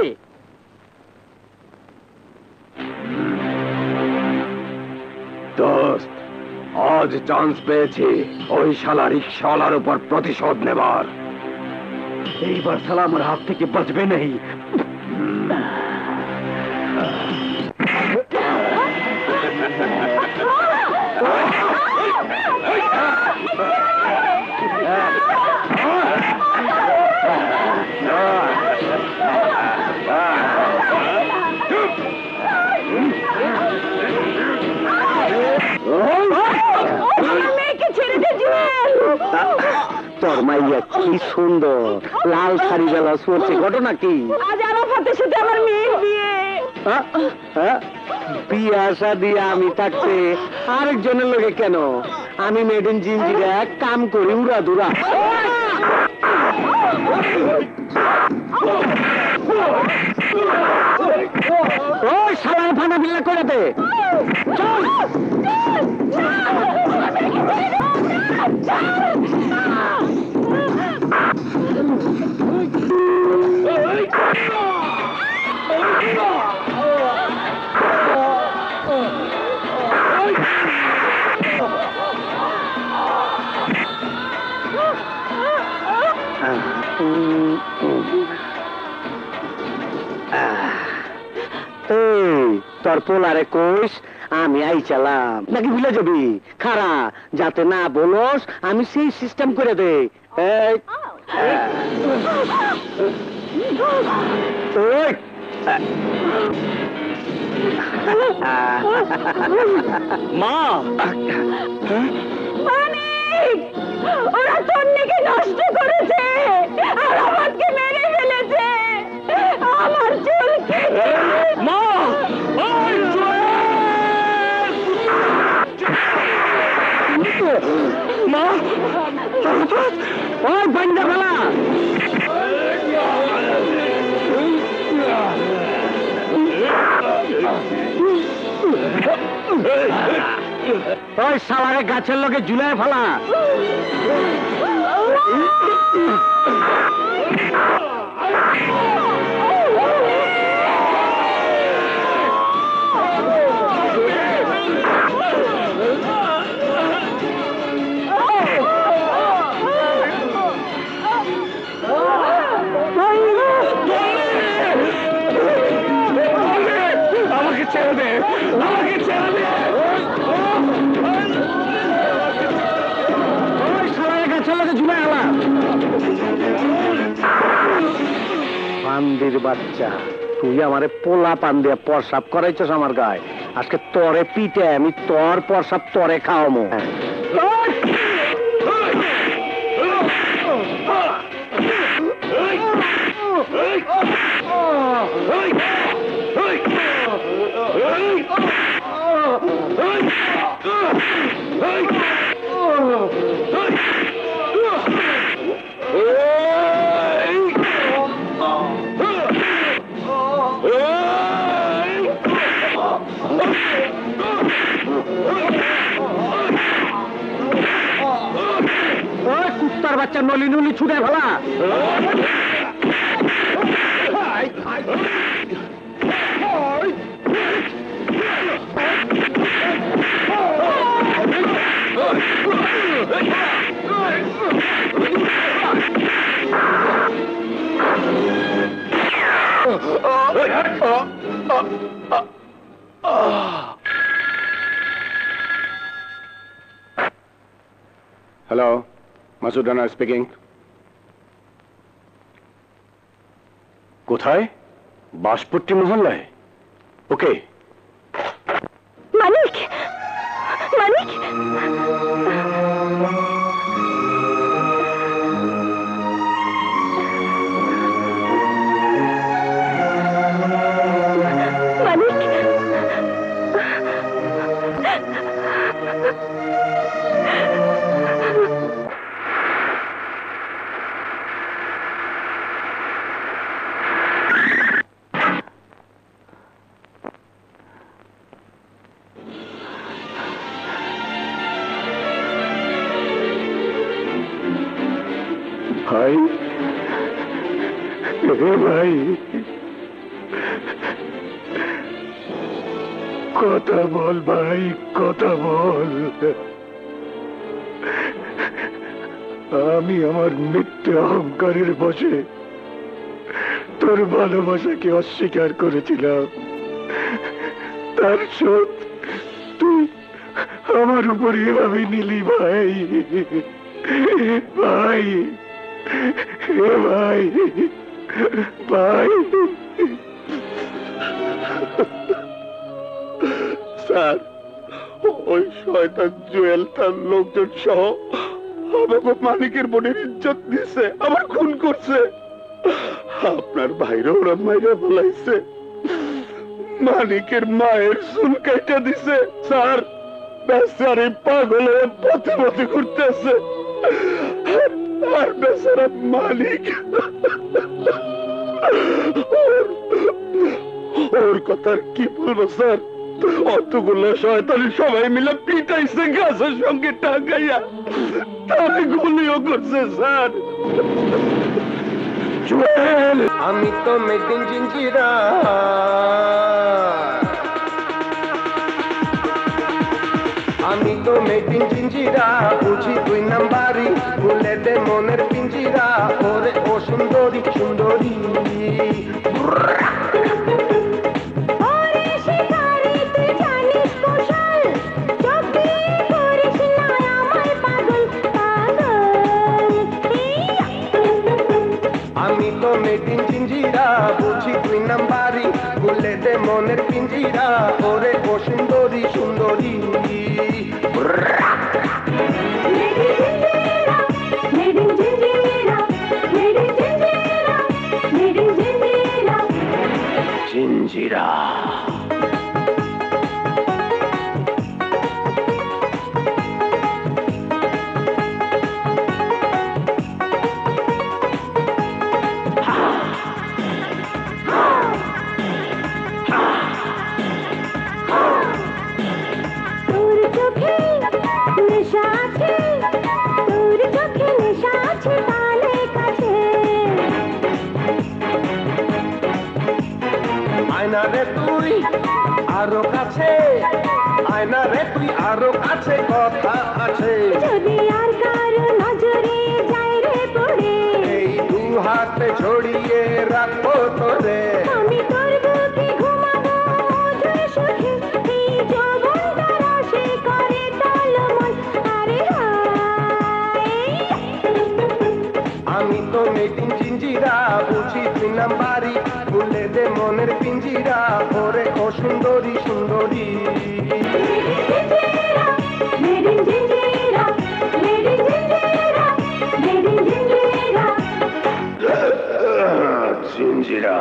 দোস্ত, আজ চান্স পেয়েছি ওই শালা রিক্সাওয়ালার উপর প্রতিশোধ নেবার। এইবার শালা আমার হাত থেকে বাঁচবে নেই। তোর মাইয়া কি সুন্দর লাল শাড়ি বেলা পড়ছে, ঘটনা কি? আজ আরাফাতের সাথে আমার মেয়ের বিয়ে। বিয়ে আসা দিয়ে আমি থাকতে আরেকজনের লোকে কেন? আমি মেড ইন জিঞ্জিরা কাম করি উড়া দুরা। ও শালার ফানা বিল্লা করে দে। চল তোর পোলারে কোষ আমি আই চালাম নাকি ভুলে যাবি? খারা যাতে না বলস আমি সেই সিস্টেম করে দে। মা, ওরা তন্নিকে নষ্ট করেছে আর আমাকে মেরে ফেলেছে। আমার চুল কে ওই বান্দা ফেলা ওই শালারে গাছের লগে ঝুলায় ফেলা আমাকে ছেড়ে দে আমাকে ছেড়ে দে ওই শালারে গাছের লগে ঝুলায় ফেলা পান্দির বাচ্চা তুই আমারে পোলা পান দিয়ে প্রসাব করাইছস আমার গায়ে আজকে তরে পিটে আমি তোর প্রসাব তরে খাওয়ামো কুত্তার বাচ্চা নলি নলি ছুটে ফেলা হ্যালো মাসুদ রানা স্পিকিং কোথায় বাসপট্টি মহল্লায় ওকে মানিক মানিক ভাই ভাই কথা বল ভাই কথা বল আমি আমার মিথ্যে অহংকারের বশে তোর ভালোবাসাকে অস্বীকার করেছিলাম তার শোধ তুই আমার উপর এভাবে নিলি ভাই ভাই ভাই ভাই স্যার ওই শয়তান জুয়েল তার লোকজন সহ আমাকে মানিকের বোনের ইজ্জত দিছে আবার খুন করছে আপনার ভাইরা ওরা মাইরা বলাইছে মানিকের মায়ের চুল কাইটা দিছে স্যার বেচারি পাগল হয়ে পথে পথে ঘুরতেছে আর বেচারা মালিক ওর কথা কি বলবো স্যার অতগুলো শয়তানি সবাই মিলে পিটাইছে গাছের সঙ্গে টাঙ্গাইয়া তারে গুলিও করছে স্যার আমি তো মেদিন জিঞ্জিরা আমি তো মেদিন জিঞ্জিরা বুঝি দুই নাম্বারি ভুলে দে মনের পিঞ্জিরা ওরে ও সুন্দরী সুন্দরী আমি তো মেদিন জিঞ্জিরা বুঝি দুই নাম্বারি ভুলে দে মনের পিঞ্জিরা ওরে ও সুন্দরী সুন্দরী জিঞ্জিরা আয়না রে তুই আরো কাছে, আয়না রে তুই আরো কাছে, কথা আছে যদি আর কারো নজরে যায় রে পড়ে, এই দু হাতে ছড়িয়ে রাখবো তোরে। আমি তোর বুকে ঘুমাবো মধুর সুখে, এই যৌবনটা রসে করে টলমল। আরে হায়, আমি তো মেটিং জিঞ্জিরা, বুঝি তুই নাম্বারি, খুলে দে মনের পিঞ্জিরা, ওরে ও সুন্দরী সুন্দরী। Made in Jinjira, made in Jinjira, made in Jinjira. Jinjira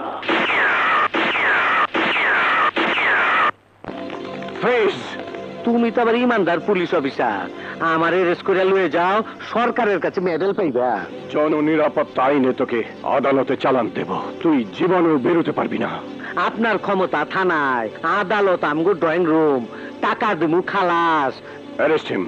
fresh, তুমি তো আবার ইমানদার পুলিশ অফিসার, আমার এরেস্ট করে লয়ে যাও, সরকারের কাছে মেডেল পাইবা। জননিরাপত্তা আইনে তোকে আদালতে চালান দেব, তুই জীবনেও বেরোতে পারবি না। আপনার ক্ষমতা থানায়, আদালত আমগো ড্রয়িং রুম, টাকা দিমু খালাস। Arrest him.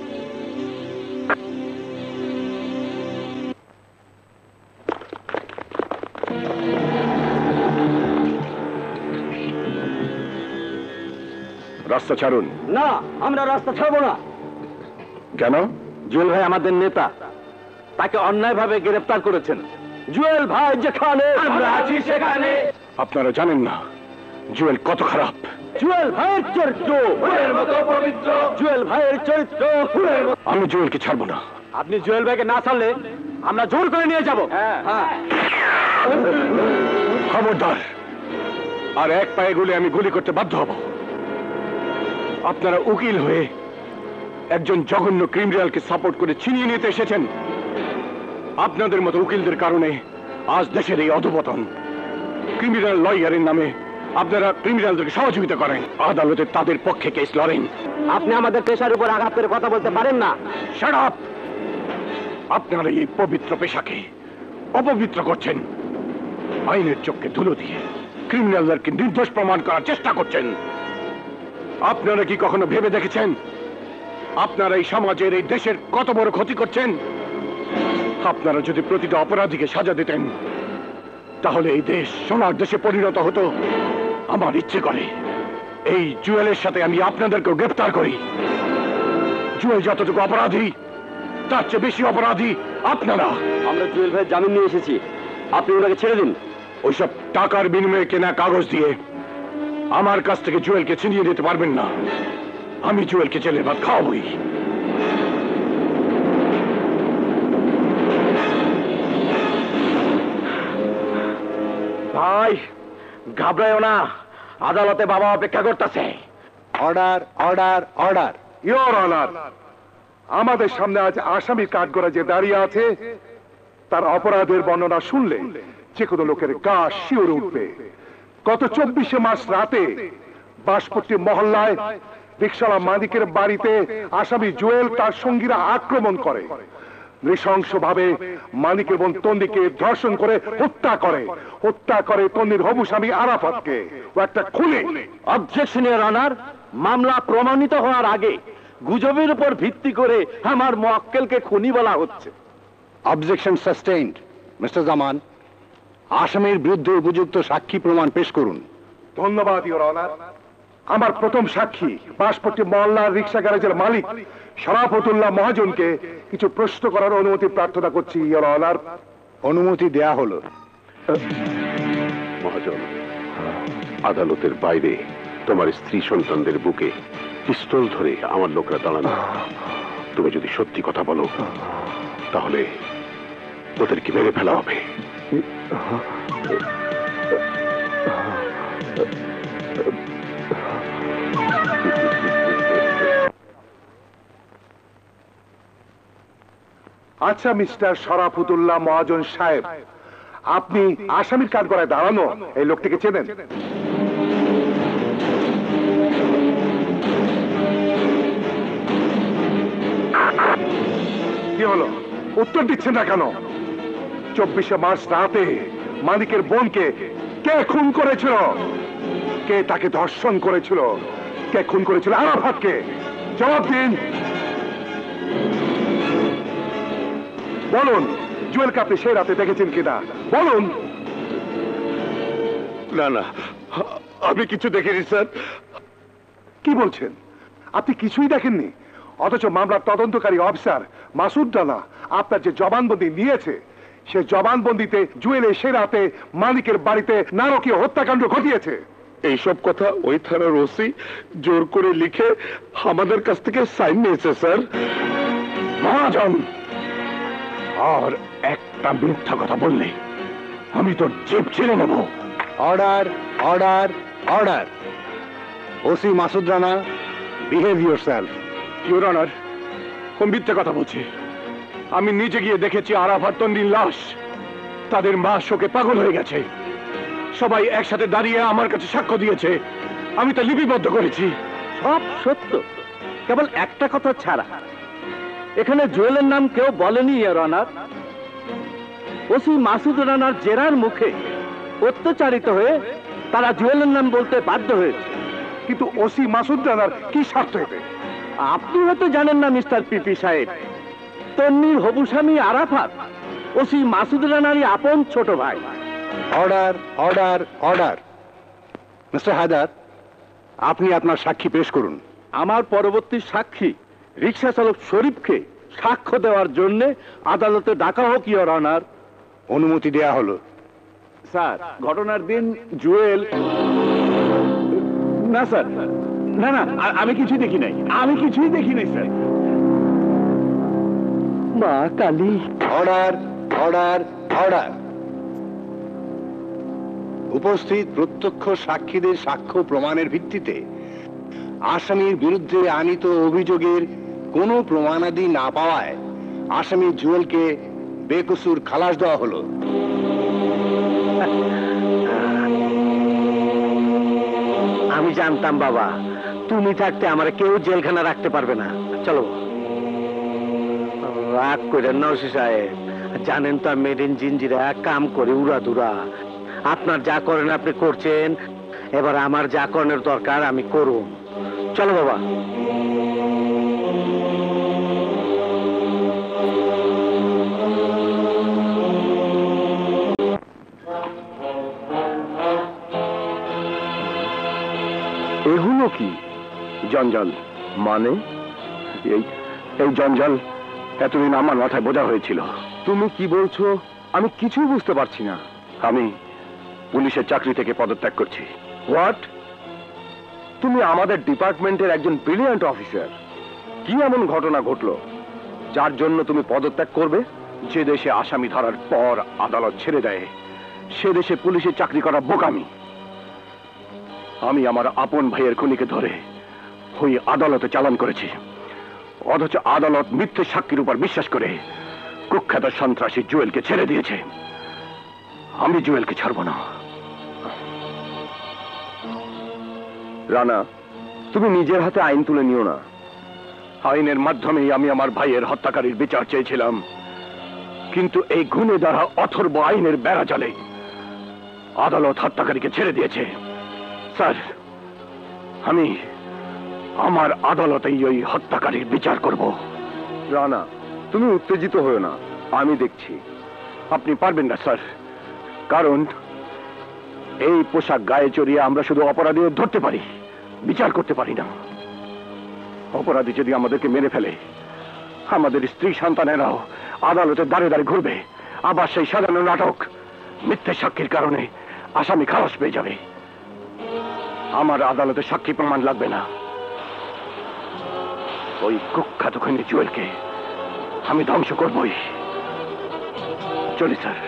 রাস্তা ছাড়ুন। না, আমরা রাস্তা ছাড়বো না। কেন? জুয়েল ভাই আমাদের নেতা, তাকে অন্যায়ভাবে গ্রেফতার করেছেন। জুয়েল ভাই যেখানে, আমরা আছি সেখানে। আপনারা জানেন না জুয়েল কত খারাপ। জুয়েল ভাইয়ের চরিত্র ফুলের মতো পবিত্র, জুয়েল ভাইয়ের চরিত্র ফুলের মতো। আমি জুয়েলকে ছাড়বো না। আপনি জুয়েল ভাইকে না ছাড়লে আমরা জোর করে নিয়ে যাব। খবরদার, আর এক পায়ে গুলি আমি গুলি করতে বাধ্য হব। আপনারা উকিল হয়ে একজন জঘন্য ক্রিমিনালকে সাপোর্ট করে ছিনিয়ে নিতে এসেছেন। আপনাদের মতো উকিলদের কারণে আজ দেশের এই অধপতন। ক্রিমিনাল লয়ারের নামে আপনারা ক্রিমিনালদেরকে সহযোগিতা করেন, আদালতে তাদের পক্ষে কেস লড়েন। আপনি আমাদের পেশার উপর আঘাত করে কথা বলতে পারেন না। Shut up! আপনারা এই পবিত্র পেশাকে অপবিত্র করছেন। আইনের চোখকে ধুলো দিয়ে ক্রিমিনালদেরকে নির্দোষ প্রমাণ করার চেষ্টা করছেন। আপনারা কি কখনো ভেবে দেখেছেন আপনারা এই সমাজের, এই দেশের কত বড় ক্ষতি করছেন? আপনারা যদি প্রতিটা অপরাধীকে সাজা দিতেন তাহলে এই দেশ সোনার দেশে পরিণত হতো। আমার ইচ্ছে করে এই জুয়েলের সাথে আমি আপনাদেরকেও গ্রেফতার করি। জুয়েল যতটুকু অপরাধী তার চেয়ে বেশি অপরাধী আপনারা। আমরা জুয়েল ভাই জামিন নিয়ে এসেছি, আপনি ওনাকে ছেড়ে দিন। ওইসব টাকার বিনিময়ে কেনা কাগজ দিয়ে আমার কাছ থেকে জুয়েলকে ছিনিয়ে নিতে পারবেন না। আমি জুয়েলকে জেলের ভাত খাওয়াবই। ভাই ঘাবড়ায়ও না, আদালতে বাবা অপেক্ষা করতেছে। Order, order, order. Your honour, আমাদের সামনে আজ আসামির কাঠগড়া যে দাঁড়িয়ে আছে তার অপরাধের বর্ণনা শুনলে যে কোনো লোকের গা শিউরে উঠবে। গত 24 মার্চ রাতে বাঁশপট্টি মহল্লায় রিকশাওয়ালা মালিকের বাড়িতে আসামি জুয়েল তার সঙ্গীরা আক্রমণ করে, নৃশংসভাবে মালিকের বোন তন্দিকে ধর্ষণ করে হত্যা করে তন্দির হবু স্বামী আরাফাতকে। ও একটা খুনি। অবজেকশন ইওর অনার, মামলা প্রমাণিত হওয়ার আগে গুজবের উপর ভিত্তি করে আমার মোয়াক্কেলকে খুনি বলা হচ্ছে। Objection sustained. মিস্টার জামান, আসামির বিরুদ্ধে উপযুক্ত সাক্ষী প্রমাণ পেশ করুন। ধন্যবাদ ইওর অনার। আমার প্রথম সাক্ষী বাঁশপট্টি মহল্লার রিকশা গ্যারেজের মালিক শরাফতুল্লাহ মহাজনকে কিছু প্রশ্ন করার অনুমতি প্রার্থনা করছি ইওর অনার। অনুমতি দেয়া হলো। মহাজন, আদালতের বাইরে তোমার স্ত্রী সন্তানদের বুকে পিস্তল ধরে আমার লোকরা দাঁড়ানো। তুমি যদি সত্যি কথা বলো তাহলে ওদেরকে মেরে ফেলা হবে। আচ্ছা মিস্টার শরাফতুল্লাহ মহাজন সাহেব, আপনি আসামির কাঠগড়ায় দাঁড়ানো এই লোকটিকে চেনেন? কি হলো, উত্তর দিচ্ছেন না কেন? 24 মার্চ রাতে মালিকের বোনকে কে খুন করেছিল? কে তাকে ধর্ষণ করেছিল? কে খুন করেছিল আরাফাতকে? জবাব দিন। বলুন, জুয়েলকে আপনি সেই রাতে দেখেছেন কিনা বলুন। না না, আমি কিছু দেখিনি স্যার। কি বলছেন? আপনি কিছুই দেখেননি? অথচ মামলার তদন্তকারী অফিসার মাসুদ রানা আপনার যে জবানবন্দি নিয়েছে, সে জবানবন্দিতে জুয়েলের সে রাতে মালিকের বাড়িতে নারকীয় হত্যাকাণ্ড ঘটিয়েছে। এইসব কথা ওই থানার ওসি জোর করে লিখে আমাদের কাছ থেকে সাইন নিয়েছে স্যার। মহাজন, আর একটা মিথ্যা কথা বললে আমি তোর জিভ ছিঁড়ে নেব। Order, order, order. OC Masud Rana, behave yourself. Your honour, ও মিথ্যে কথা বলছে। আমি নিজে গিয়ে দেখেছি আরাফাত তন্ডির লাশ। তাদের মা শোকে পাগল হয়ে গেছে। সবাই একসাথে দাঁড়িয়ে আমার কাছে সাক্ষ্য দিয়েছে। আমি তা লিপিবদ্ধ করেছি। সব সত্য, কেবল একটা কথা ছাড়া। এখানে জুয়েলের নাম কেউ বলেনি ইওর অনার। ওসি মাসুদ রানার জেরার মুখে অত্যাচারিত হয়ে তারা জুয়েলের নাম বলতে বাধ্য হয়েছে। কিন্তু ওসি মাসুদ রানার কি স্বার্থ এতে? আপনি হয়তো জানেন না মিস্টার পিপি সাহেব, তন্নির হবু স্বামী আরাফাত ওসি মাসুদ রানারই আপন ছোট ভাই। Order, order, order. Mister Haidar, আপনি আপনার সাক্ষী পেশ করুন। আমার পরবর্তী সাক্ষী রিকশা চালক শরীফকে সাক্ষ্য দেওয়ার জন্য আদালতে ডাকা হোক ইওর অনার। অনুমতি দেয়া হলো। স্যার, ঘটনার দিন জুয়েল... না স্যার, না না, আমি কিছুই দেখি নাই। আমি কিছুই দেখি নাই স্যার। মা কালী। Order, order, order. উপস্থিত প্রত্যক্ষ সাক্ষীদের সাক্ষ্য প্রমাণের ভিত্তিতে আসামির বিরুদ্ধে আনিত অভিযোগের কোনো প্রমাণাদি না পাওয়ায় আসামি জুয়েলকে বেকসুর খালাস দেওয়া হলো। আমি জানতাম বাবা, তুমি থাকতে আমার কেউ জেলখানা রাখতে পারবে না। চলো। রাগ করেন না ওসি সাহেব, জানেন তো আমি মেড ইন জিঞ্জিরা কাম করে উড়াধুরা। আপনার যা করেন আপনি করছেন, এবার আমার যা করার দরকার আমি করুন। চলো বাবা। এগুলো কি জঞ্জাল? মানে এই এই জঞ্জাল এতদিন আমার মাথায় বোঝা হয়েছিল। তুমি কি বলছো আমি কিছুই বুঝতে পারছি না। আমি পুলিশের চাকরি থেকে পদত্যাগ করছি। হোয়াট? তুমি আমাদের ডিপার্টমেন্টের একজন ব্রিলিয়ান্ট অফিসার। কি এমন ঘটনা ঘটলো যার জন্য তুমি পদত্যাগ করবে? যে দেশে আসামি ধরার পর আদালত ছেড়ে দেয়, সে দেশে পুলিশের চাকরি করা বোকামি। আমি আমার আপন ভাইয়ের খুনিকে ধরে ওই আদালতে চালান করেছি, অথচ আদালত মিথ্যে সাক্ষীর উপর বিশ্বাস করে কুখ্যাত সন্ত্রাসী জুয়েলকে ছেড়ে দিয়েছে। আমি জুয়েলকে ছাড়ব না। রানা, তুমি নিজের হাতে আইন তুলে নিও না। আইনের মাধ্যমেই আমি আমার ভাইয়ের হত্যাকারীর বিচার চেয়েছিলাম, কিন্তু এই গুণে দ্বারা অথর্ব আইনের বেড়া জালে আদালত হত্যাকারীকে ছেড়ে দিয়েছে। স্যার, আমি আমার আদালতেই ওই হত্যাকারীর বিচার করব। রানা, তুমি উত্তেজিত হও না, আমি দেখছি। আপনি পারবেন না স্যার, কারণ এই পোশাক গায়ে চড়িয়ে আমরা শুধু অপরাধীদের ধরতে পারি, বিচার করতে পারি না। অপরাধী যদি আমাদেরকে মেরে ফেলে, আমাদের স্ত্রী সন্তানেরাও আদালতের দ্বারে দ্বারে ঘুরবে। আবার সেই সাজানো নাটক, মিথ্যে সাক্ষীর কারণে আসামি খালাস পেয়ে যাবে। আমার আদালতে সাক্ষী প্রমাণ লাগবে না। ওই কুখ্যাত খুনি জুয়েলকে আমি ধ্বংস করবই। চলি স্যার।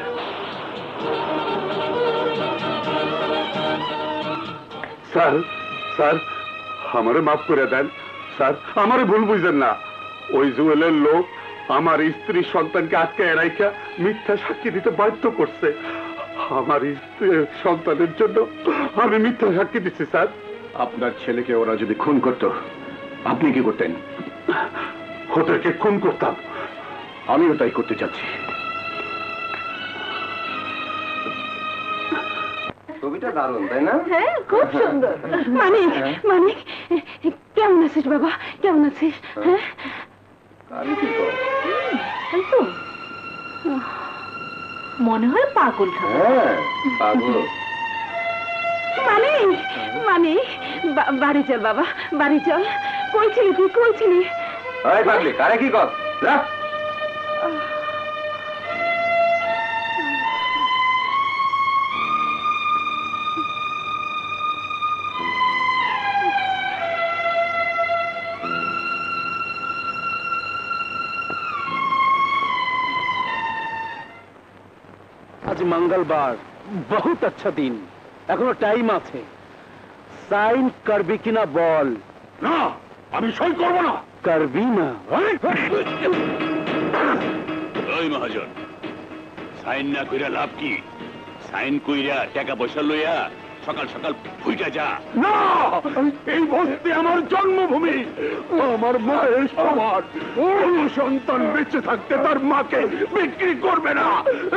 স্যার, স্যার, আমারে মাফ করে দেন স্যার, আমারে ভুল বুঝবেন না। ওই জুয়েলের লোক আমার স্ত্রী সন্তানকে আজকে এরাইকা মিথ্যা সাক্ষী দিতে বাধ্য করছে। আমার স্ত্রী সন্তানের জন্য আমি মিথ্যা সাক্ষী দিচ্ছি স্যার। আপনার ছেলেকে ওরা যদি খুন করত, আপনি কি করতেন? ওদেরকে খুন করতাম। আমিও তাই করতে চাচ্ছি। ছবিটা দারুণ, তাই না? হ্যাঁ, খুব সুন্দর। মানিক, মানিক, কেমন আছিস বাবা? কেমন আছিস? হ্যাঁ, এই তো মনে হয় পাগল। হ্যাঁ, পাগল। মানে বাড়ি চল বাবা, বাড়ি চল। কই ছিলি তুই, কই ছিলি? এই পাগলি, কারে কি কর? যা। आज मंगलवार, बहुत अच्छा दिन। এখনো টাইম আছে। সাইন করবি কিনা বল। না, আমি সই করব না। করবি না? ওই মহাজন, সাইন না কইরা লাভ কি? সাইন কইরা টাকা পয়সা লইয়া সকাল সকাল ফুইটা যা। না, এই বস্তি আমার জন্মভূমি, আমার মায়ের সমান। কোন সন্তান বেঁচে থাকতে তার মাকে বিক্রি করবে না।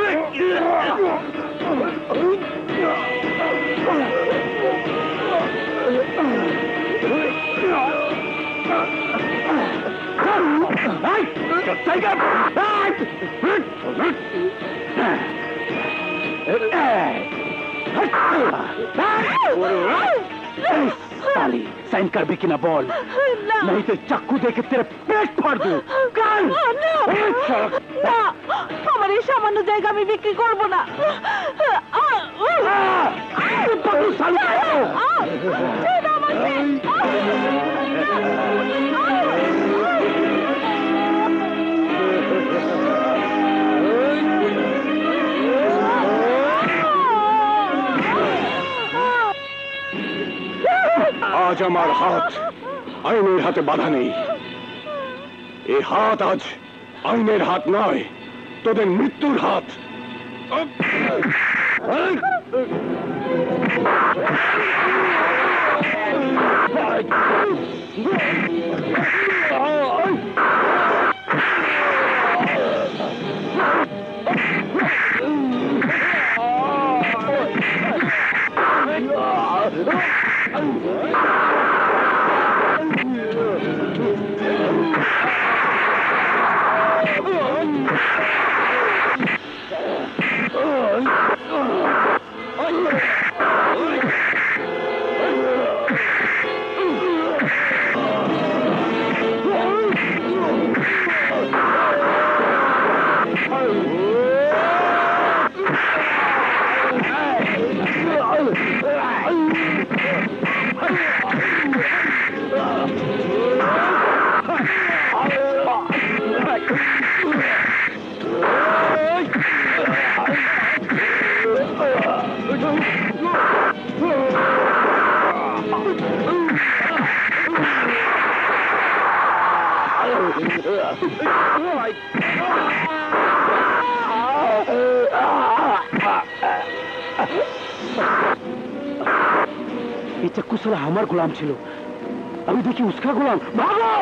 साइन कर भी कि ना बोल, नहीं तो चाकू दे के तेरे पेट फाड़ दूं। कर না, আমার এই সামান্য জায়গা আমি বিক্রি করব না। আজ আমার হাত আইনের হাতে বাধা নেই। এই হাত আজ আইনের হাত নয়, তোদের মৃত্যুর হাত। ये चक्कू साला हमार गुलाम छिलो, अभी देखिए उसका गुलाम। भागो!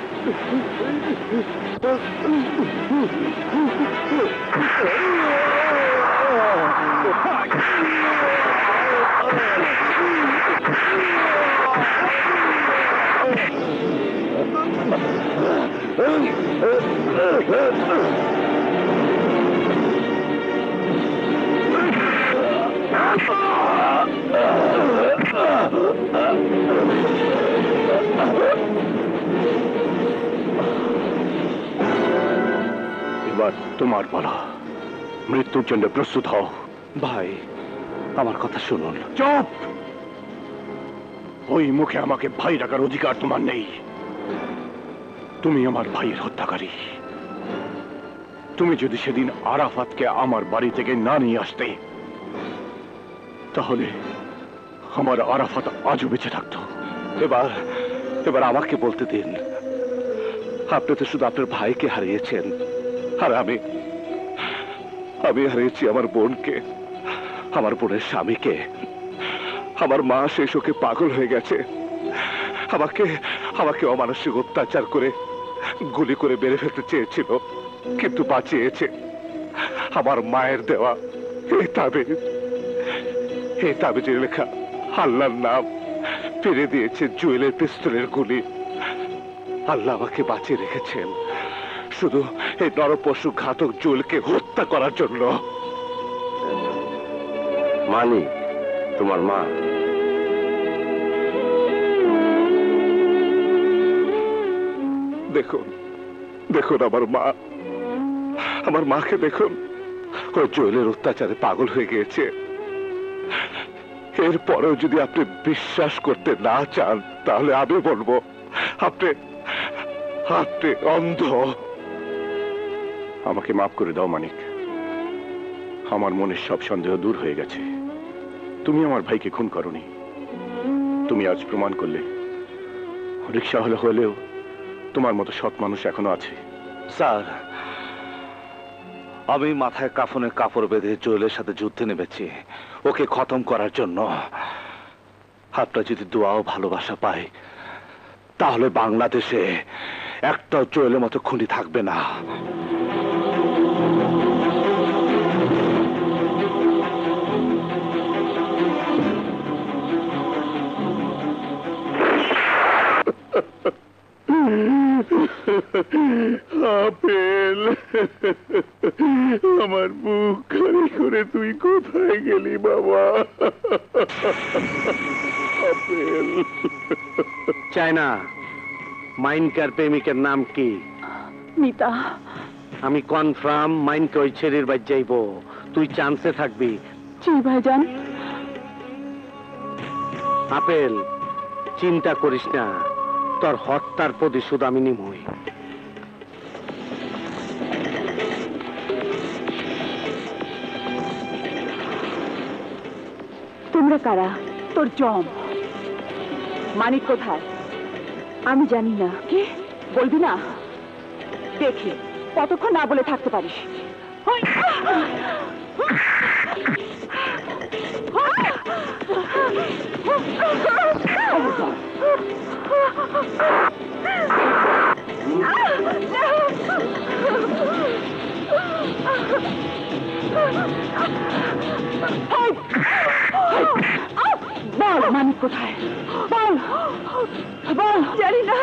এবার তোমার পালা, মৃত্যুর জন্য প্রস্তুত হও। ভাই, আমার কথা শুনুন। চুপ! ওই মুখে আমাকে ভাই ডাকার অধিকার তোমার নেই। তুমি আমার ভাইয়ের হত্যাকারী। তুমি যদি সেদিন আরাফাতকে আমার বাড়ি থেকে না নিয়ে আসতে, তাহলে আমার আরাফাত আজও বেঁচে থাকতো। এবার আমাকে বলতে দিন, আপনি তো শুধু আপনার ভাইকে হারিয়েছেন, আর আমি হারিয়েছি আমার বোনকে, আমার বোনের স্বামীকে। আমার মা সেই শোকে পাগল হয়ে গেছে। আমাকে অমানসিক অত্যাচার করে গুলি করে মেরে ফেলতে চেয়েছিল, কিন্তু বাঁচিয়েছে আমার মায়ের দেওয়া এই তাবিজে লেখা আল্লাহর নাম। ফিরে দিয়েছে জুয়েলের পিস্তলের গুলি। আল্লাহ আমাকে বাঁচিয়ে রেখেছেন শুধু এই নরপশু ঘাতক জুয়েলকে হত্যা করার জন্য। মানি, তোমার মা দেখুন দেখুন আমার মাকে দেখুন, ও জয়েলের অত্যাচারে পাগল হয়ে গিয়েছে। এরপরেও যদি আপনি বিশ্বাস করতে না চান তাহলে আমি বলবো আপনি আপনি অন্ধ। আমাকে মাফ করে দাও মানিক, আমার মনের সব সন্দেহ দূর হয়ে গেছে। তুমি আমার ভাইকে খুন করনি। তুমি আজ প্রমাণ করলে রিকশাওয়ালা হলেও তোমার মতো সৎ মানুষ এখনো আছে। স্যার, আমি মাথায় কাফনের কাপড় বেঁধে জয়েলের সাথে যুদ্ধে নেমেছি ওকে খতম করার জন্য। আপনার যদি দোয়া ও ভালোবাসা পাই তাহলে বাংলাদেশে একটাও জয়েলের মতো খুনি থাকবে না। আপেল, আমার বুক খালি করে তুই কোথায় গেলি বাবা? আপেল। চায়না, মাইনকার প্রেমিকের নাম কি? মিতা। আমি কনফার্ম মাইনকে ওই ছেড়ির বাদ যাইব, তুই চান্সে থাকবি। জি ভাইজান। আপেল, চিন্তা করিস না, তোর হত্যার প্রতিশোধ আমি নিমই। তোমরা কারা? তোর জম। মানিক কোথায়? আমি জানি না। কি বলবি না? দেখি কতক্ষণ না বলে থাকতে পারিস। বল মানিক কোথায়? বল বল। জানি না।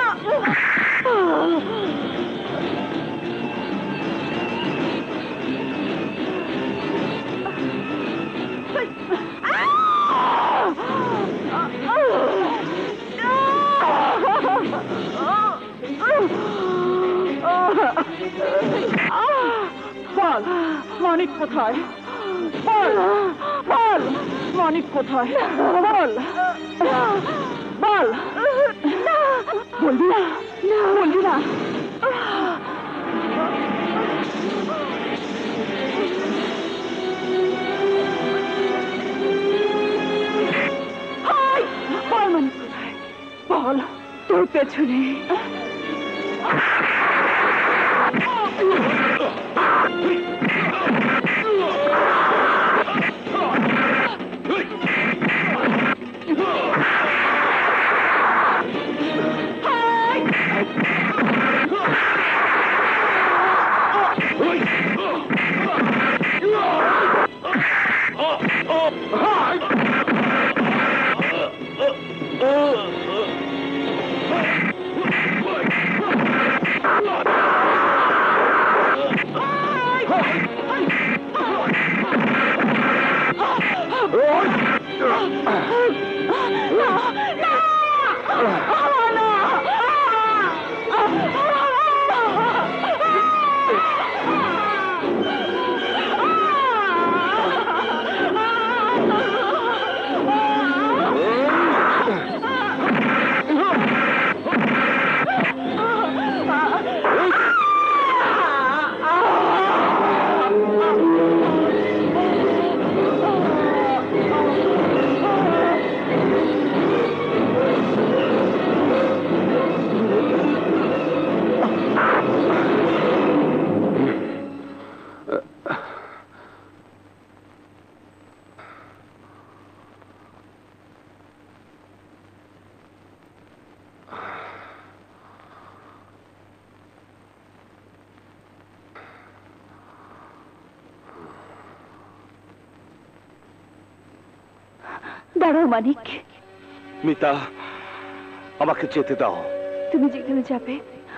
বল মানিক কোথায়? বল বল মানিক কোথায়? বল বল। বলবি না? বলবি না? বল মানিক কোথায়? বল। তোর পেছনে। দাঁড়াও মানিক। মিতা, আমাকে যেতে দাও। তুমি যেখানে যাবে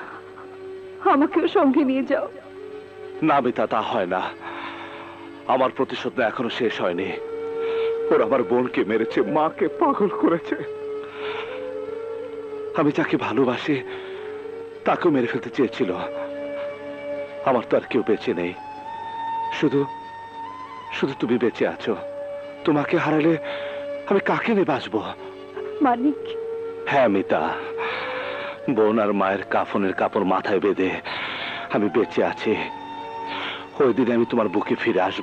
আমাকেও সঙ্গে নিয়ে যাও। না মিতা, তা হয় না। আমার প্রতিশোধ এখনো শেষ হয়নি। ওরা আমার বোনকে মেরেছে, মাকে পাগল করেছে। আমি যাকে ভালোবাসি তাকেও মেরে ফেলতে চেয়েছিল। আমার তো আর কেউ বেঁচে নেই, শুধু শুধু তুমি বেঁচে আছো। তোমাকে হারালে আমি কাকে নিয়ে বাঁচবো? মানিক। হ্যাঁ মিতা, বোন আর মায়ের কাফনের কাপড় মাথায় বেঁধে আমি বেঁচে আছি। ওই দিনে আমি তোমার বুকে ফিরে আসব,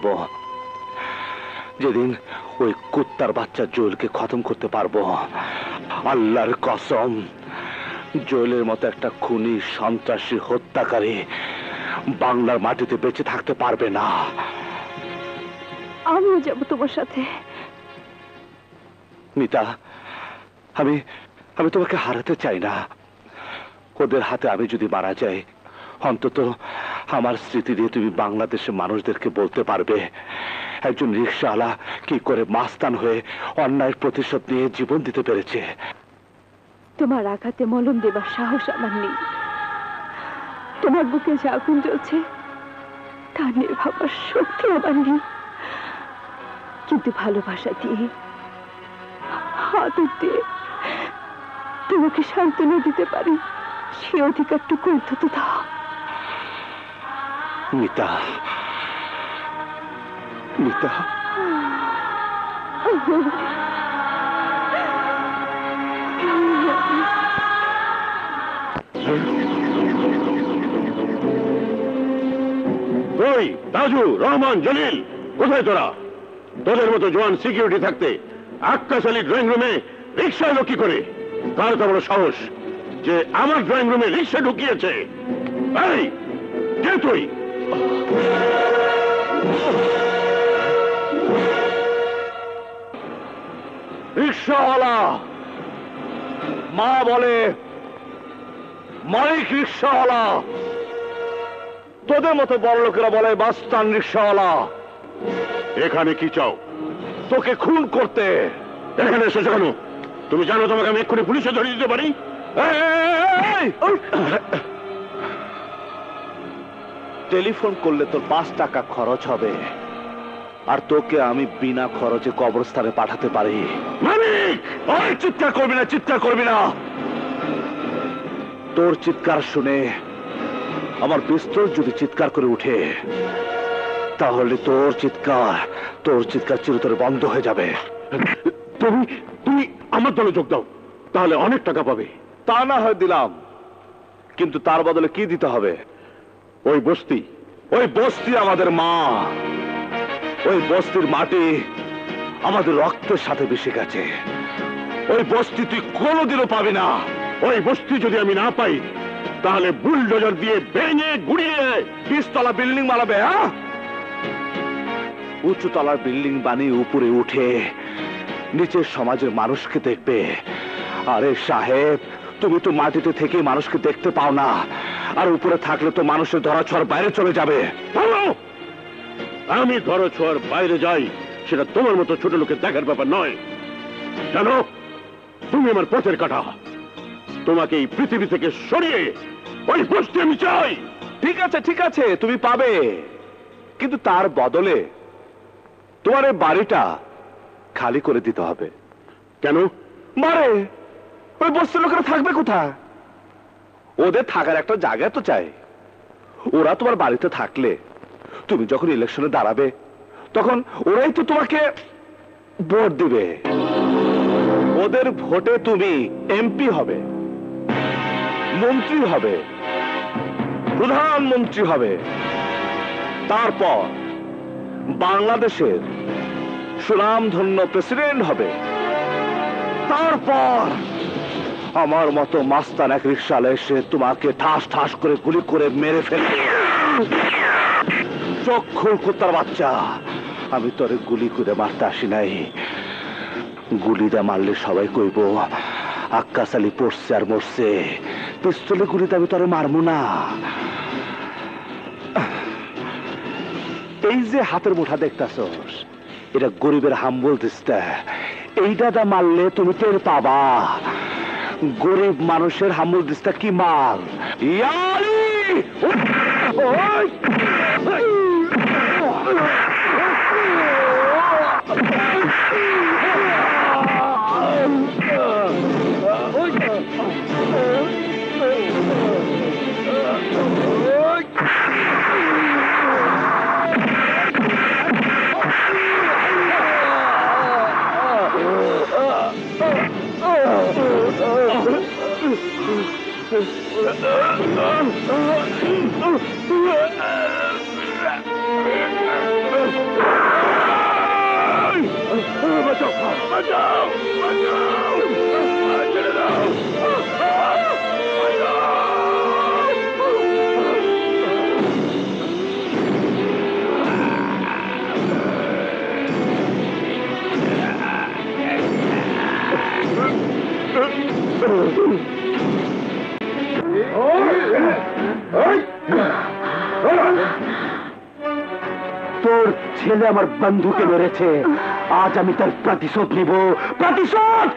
যেদিন ওই কুত্তার বাচ্চা জোয়েলকে খতম করতে পারবো। আল্লাহর কসম, জোয়েলের মতো একটা খুনি, সন্ত্রাসী, হত্যাকারী বাংলার মাটিতে বেঁচে থাকতে পারবে না। আমিও যাব তোমার সাথে। মিতা, আমি আমি তোমাকে হারাতে চাই না। ওদের হাতে আমি যদি মারা যাই, অন্তত আমার স্মৃতি দিয়ে তুমি বাংলাদেশের মানুষদেরকে বলতে পারবে একজন রিকশাওয়ালা কি করে মাস্তান হয়ে অন্যায়ের প্রতিশোধ নিয়ে জীবন দিতে পেরেছে। তোমার আঘাতে মলম দেবার সাহস আমার নেই। তোমার বুকে যে আগুন জ্বলছে তা নিয়ে ভাবার শক্তি আমার নেই। কিন্তু ভালোবাসা দিয়ে, আদর দিয়ে তোমাকে সান্ত্বনা দিতে পারি, সে অধিকারটুকু অন্তত দাও। মিতা, মিতা, ওই রাজু, রহমান, জলিল, কোথায় তোরা? তোদের মতো জোয়ান সিকিউরিটি থাকতে আক্কাস আলী ড্রয়িং রুমে রিক্সা এলো কি করে? কার তো বড় সাহস যে আমার ড্রয়িং রুমে রিক্সা ঢুকিয়েছে? এই কে তুই? রিক্সাওয়ালা, মা বলে মালিক রিক্সাওয়ালা, তোদের মতো বড় লোকেরা বলে বাস্তান রিক্সাওয়ালা। এখানে কি চাও? তোকে খুন করতে। এখানে এসেছো কেন? তুমি জানো তোমাকে আমি এক্ষুনি পুলিশে ধরিয়ে দিতে পারি। টেলিফোন করলে তোর 5 টাকা খরচ হবে, আর তোকে আমি বিনা খরচে কবরস্থানে পাঠাতে পারি। মালিক! ওই চিৎকার করবি না, চিৎকার করবি না। তোর চিৎকার শুনে আমার পিস্তল যদি চিৎকার করে উঠে, তাহলে তোর চিৎকার চিরতরে বন্ধ হয়ে যাবে। তুমি তুমি আমার দলে যোগ দাও, তাহলে অনেক টাকা পাবে। তা না হয় দিলাম, কিন্তু তার বদলে কি দিতে হবে? ওই বস্তি, ওই বস্তি আমাদের মা। ওই বস্তির মাটি আমাদের রক্তের সাথে মিশে গেছে। ওই বস্তি তুই কোনোদিনও পাবি না। ওই বস্তি যদি আমি না পাই, তাহলে বুলডোজার দিয়ে ভেঙে গুড়িয়ে 20 তলা বিল্ডিং বানাবে। হ্যাঁ, উঁচু তলার বিল্ডিং বানিয়ে উপরে উঠে নিচের সমাজের মানুষকে দেখবে। আরে সাহেব, তুমি তো মাটিতে থেকে মানুষকে দেখতে পাও না, আর উপরে থাকলে তো মানুষের ধরাছোঁয়ার বাইরে চলে যাবে। আমি ধরাছোঁয়ার বাইরে যাই, সেটা তোমার মতো ছোট লোকের দেখার ব্যাপার নয়। জানো, তুমি আমার পথের কাঁটা। তোমাকে এই পৃথিবী থেকে সরিয়ে ওই বস্তি আমি চাই। ঠিক আছে, ঠিক আছে, তুমি পাবে, কিন্তু তার বদলে তোমার এই বাড়িটা খালি করে দিতে হবে। কেন? মারে, ওই বস্তির লোকেরা থাকবে কোথায়? ওদের থাকার একটা জায়গা তো চাই। ওরা তোমার বাড়িতে থাকলে তুমি যখন ইলেকশনে দাঁড়াবে, তখন ওরাই তো তোমাকে ভোট দিবে। ওদের ভোটে তুমি এমপি হবে, মন্ত্রী হবে, প্রধানমন্ত্রী হবে, তারপর বাংলাদেশের সুনামধন্য প্রেসিডেন্ট হবে। তারপর আমার মতো মাস্তান এক রিকশাওয়ালা এসে তোমাকে ঠাস ঠাস করে গুলি করে মেরে ফেলবে। চক্ষু কুত্তার বাচ্চা, আমি তোরে গুলি করে মারতে আসি নাই। গুলিটা মারলে সবাই কইব আক্কাস আলী পড়ছে আর মরছে। পিস্তলে গুলিতে আমি তোরে মারবো না। এই যে হাতের মুঠা দেখতাছস, এটা গরিবের হাম্বল দিস্তা। এইটা দা মারলে তুমি টের পাবা গরিব মানুষের হাম্বল দিস্তা কি মাল। ইয়ালি! তোর ছেলে আমার বন্ধুকে মেরেছে, আজ আমি তার প্রতিশোধ নিব। প্রতিশোধ!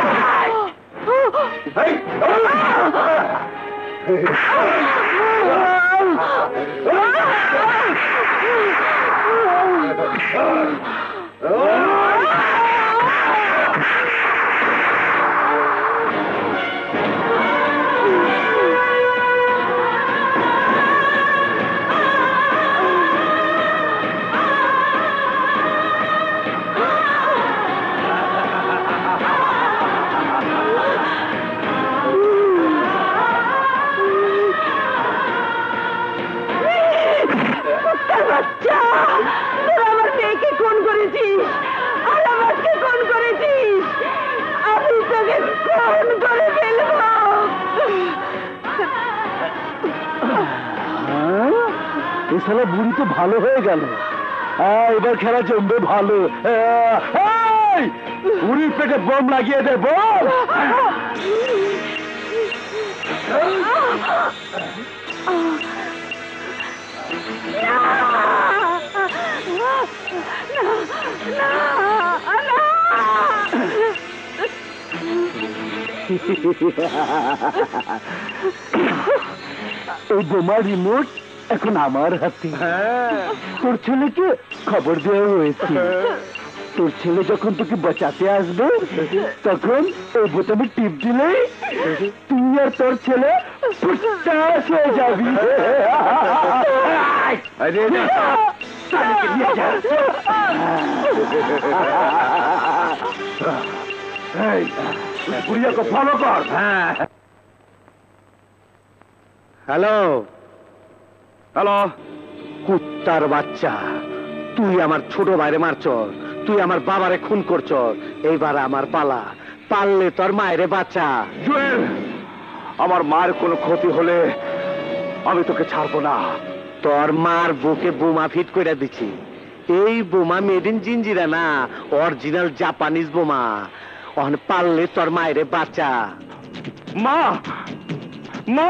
আমার মেয়েকে খুন করেছিস, আলামাতকে খুন করেছিস, আমি তোকে খুন করে ফেলবো। এছাড়া বুড়ি তো ভালো হয়ে গেল, এবার খেলা জমবে ভালো। বুড়ির পেটে বোম লাগিয়ে দে, বোম! এই বোমার রিমোট এখন আমার হাতে। তোর ছেলেকে খবর দেওয়া হয়েছে, তোর ছেলে যখন তোকে বাঁচাতে আসবে তখন এই বোতামে টিপ দিলে তুই আর তোর ছেলে ফুটাস হয়ে যাবি। বুড়িয়াকে ফলো কর। হ্যালো হ্যালো, কুত্তার বাচ্চা, তুই আমার ছোট ভাইরে মারছ, তুই আমার বাবারে খুন করছ, এইবার আমার পালা, পারলে তোর মায়েরে বাচ্চা। জুয়েল, আমার মায়ের কোনো ক্ষতি হলে আমি তোকে ছাড়বো না। তোর মার বুকে বোমা ফিট করে দিছি, এই বোমা মেড ইন জিঞ্জিরা না, অরিজিনাল জাপানিজ বোমা। অন পারলে তোর মায়েরে বাচ্চা। মা, মা!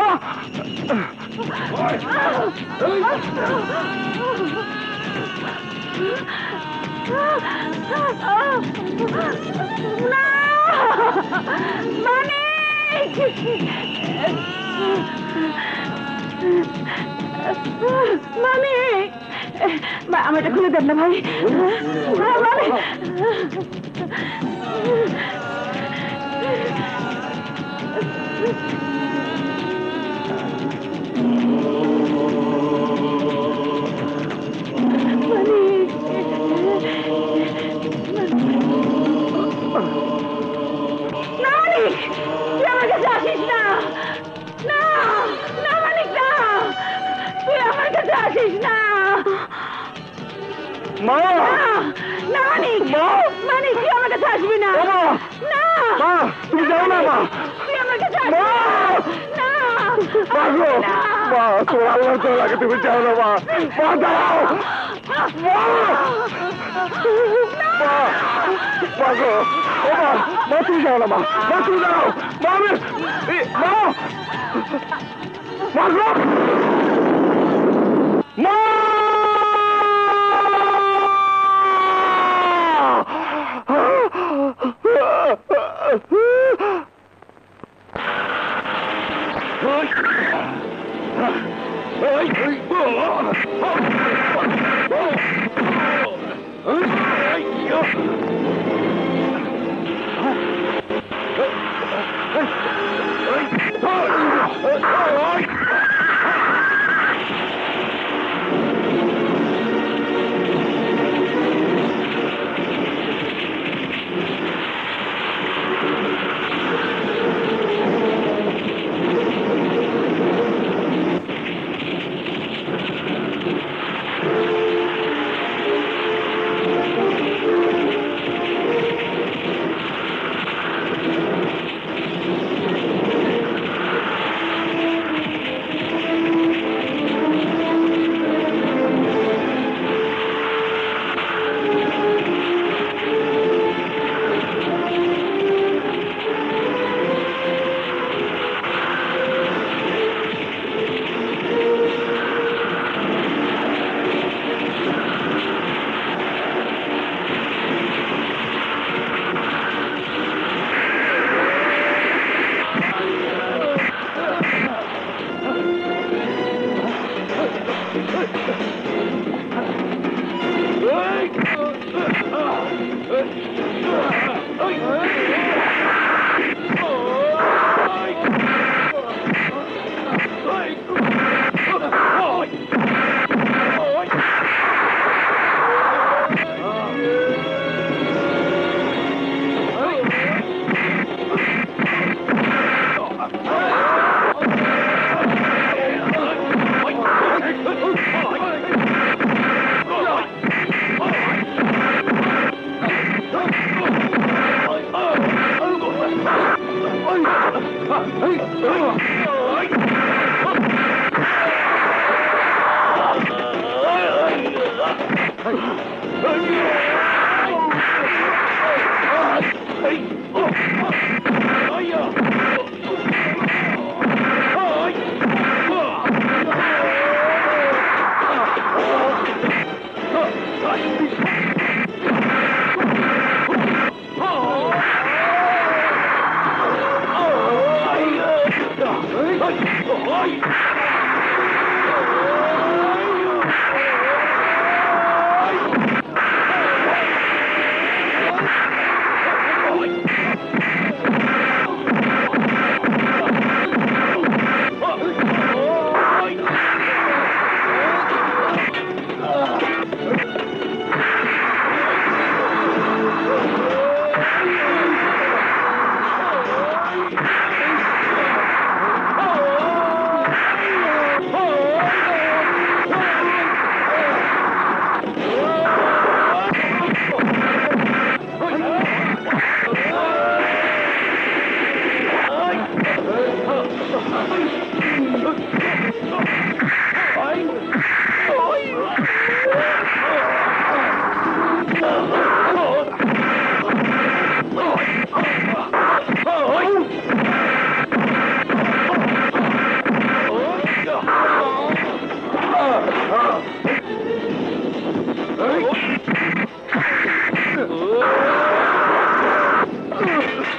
আমার এটা খুলে দেন না ভাই। তুমি যাও না মা, তোমার আল্লাহ তো লাগে, তুমি যাও না মা, মা দাও, মা তুমি যাও না মা, মা তুমি যাও, মা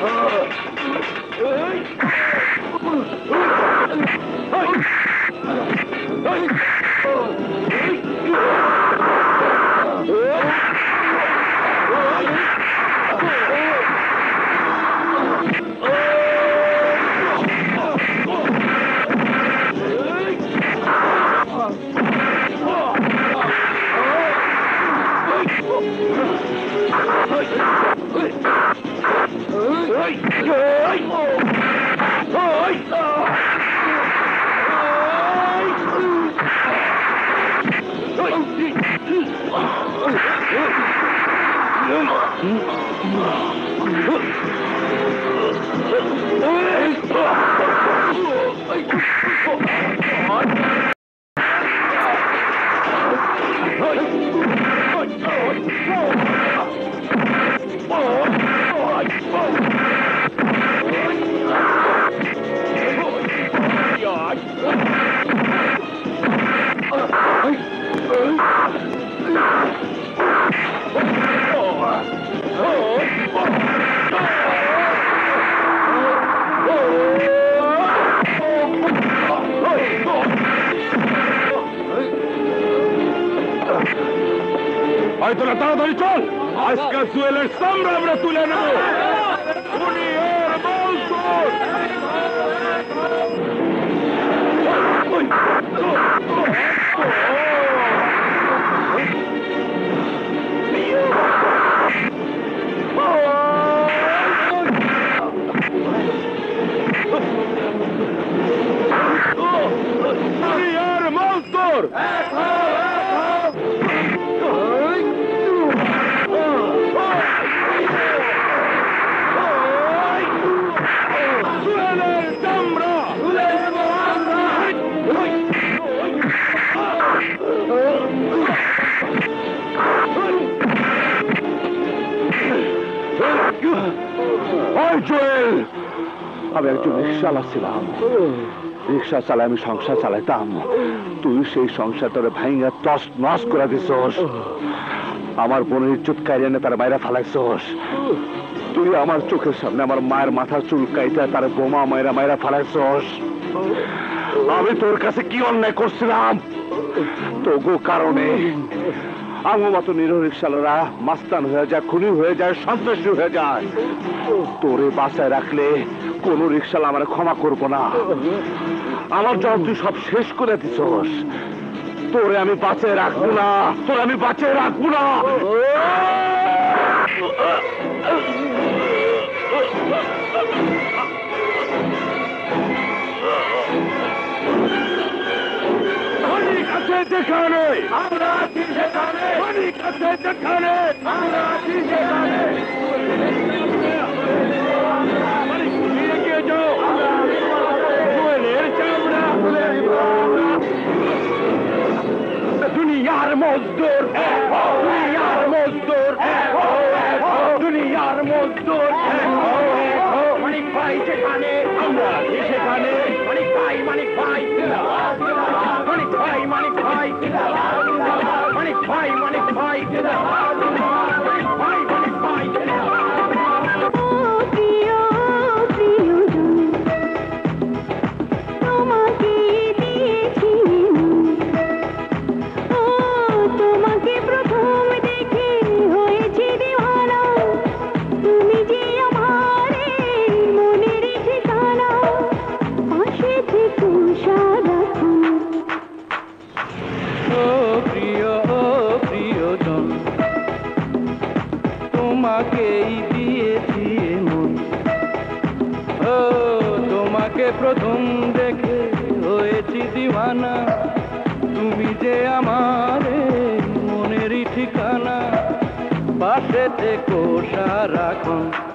তোরা তাড়াতাড়ি চল, আজকে জুয়েলের সামনে আমরা তুলে নেব। দুনিয়ার মজদুর দুনিয়ার মজদুর জুয়েল, আমি একজন রিক্সাওয়ালা ছিলাম। রিক্সা চালাই আমি সংসার চালাইতাম। তুই সেই সংসার তোরে ভাইঙ্গা তস নস করে দিছস। আমার বোনের ইজ্জত কাইরে এনে তার বাইরে ফালাইছস। তুই আমার চোখের সামনে আমার মায়ের মাথার চুল কাইটা তার বোমা মায়েরা মায়েরা ফালাইছস। আমি তোর কাছে কি অন্যায় করছিলাম? তোগো কারণে আমার মতো নিরহ রিক্সাওয়ালারা মাস্তান হয়ে যায়, খুনি হয়ে যায়, সন্ত্রাসী হয়ে যায়। তোরে বাঁচায় রাখলে কোন রিক্সাওয়ালা আমার ক্ষমা করবো না। আমার জব তুই সব শেষ করে দিছস। তোরে আমি বাঁচায় রাখবো না, তোরে আমি বাঁচায় রাখবো না। যেখানে আমরা আছি সেখানে মানিক আছে, যেখানে আমরা আছি সেখানে মানিক ফিরে গিয়ে যাও। জুয়েলের চামড়া দুনিয়ার মজদুর, দুনিয়ার মজদুর, দুনিয়ার মজদুর। মানিক ভাই যেখানে আমরা আছি সেখানে মানিক ভাই, মানিক ভাই, মানিক ভাই, মানিক ভাই, মানিক ভাই, মানিক ভাই, মানিক ভাই, মানিক ভাই। তোমাকে প্রথম দেখে হয়েছে দিওয়ানা, তুমি যে আমার মনের ঠিকানা, পাশে থেকো সারাক্ষণ। প্রিয়জন, তোমাকেই দিয়েছি মন। ও তোমাকে প্রথম দেখে হয়েছি দিওয়ানা, তুমি যে আমার মনেরই ঠিকানা, পাশে থেকো সারাক্ষণ।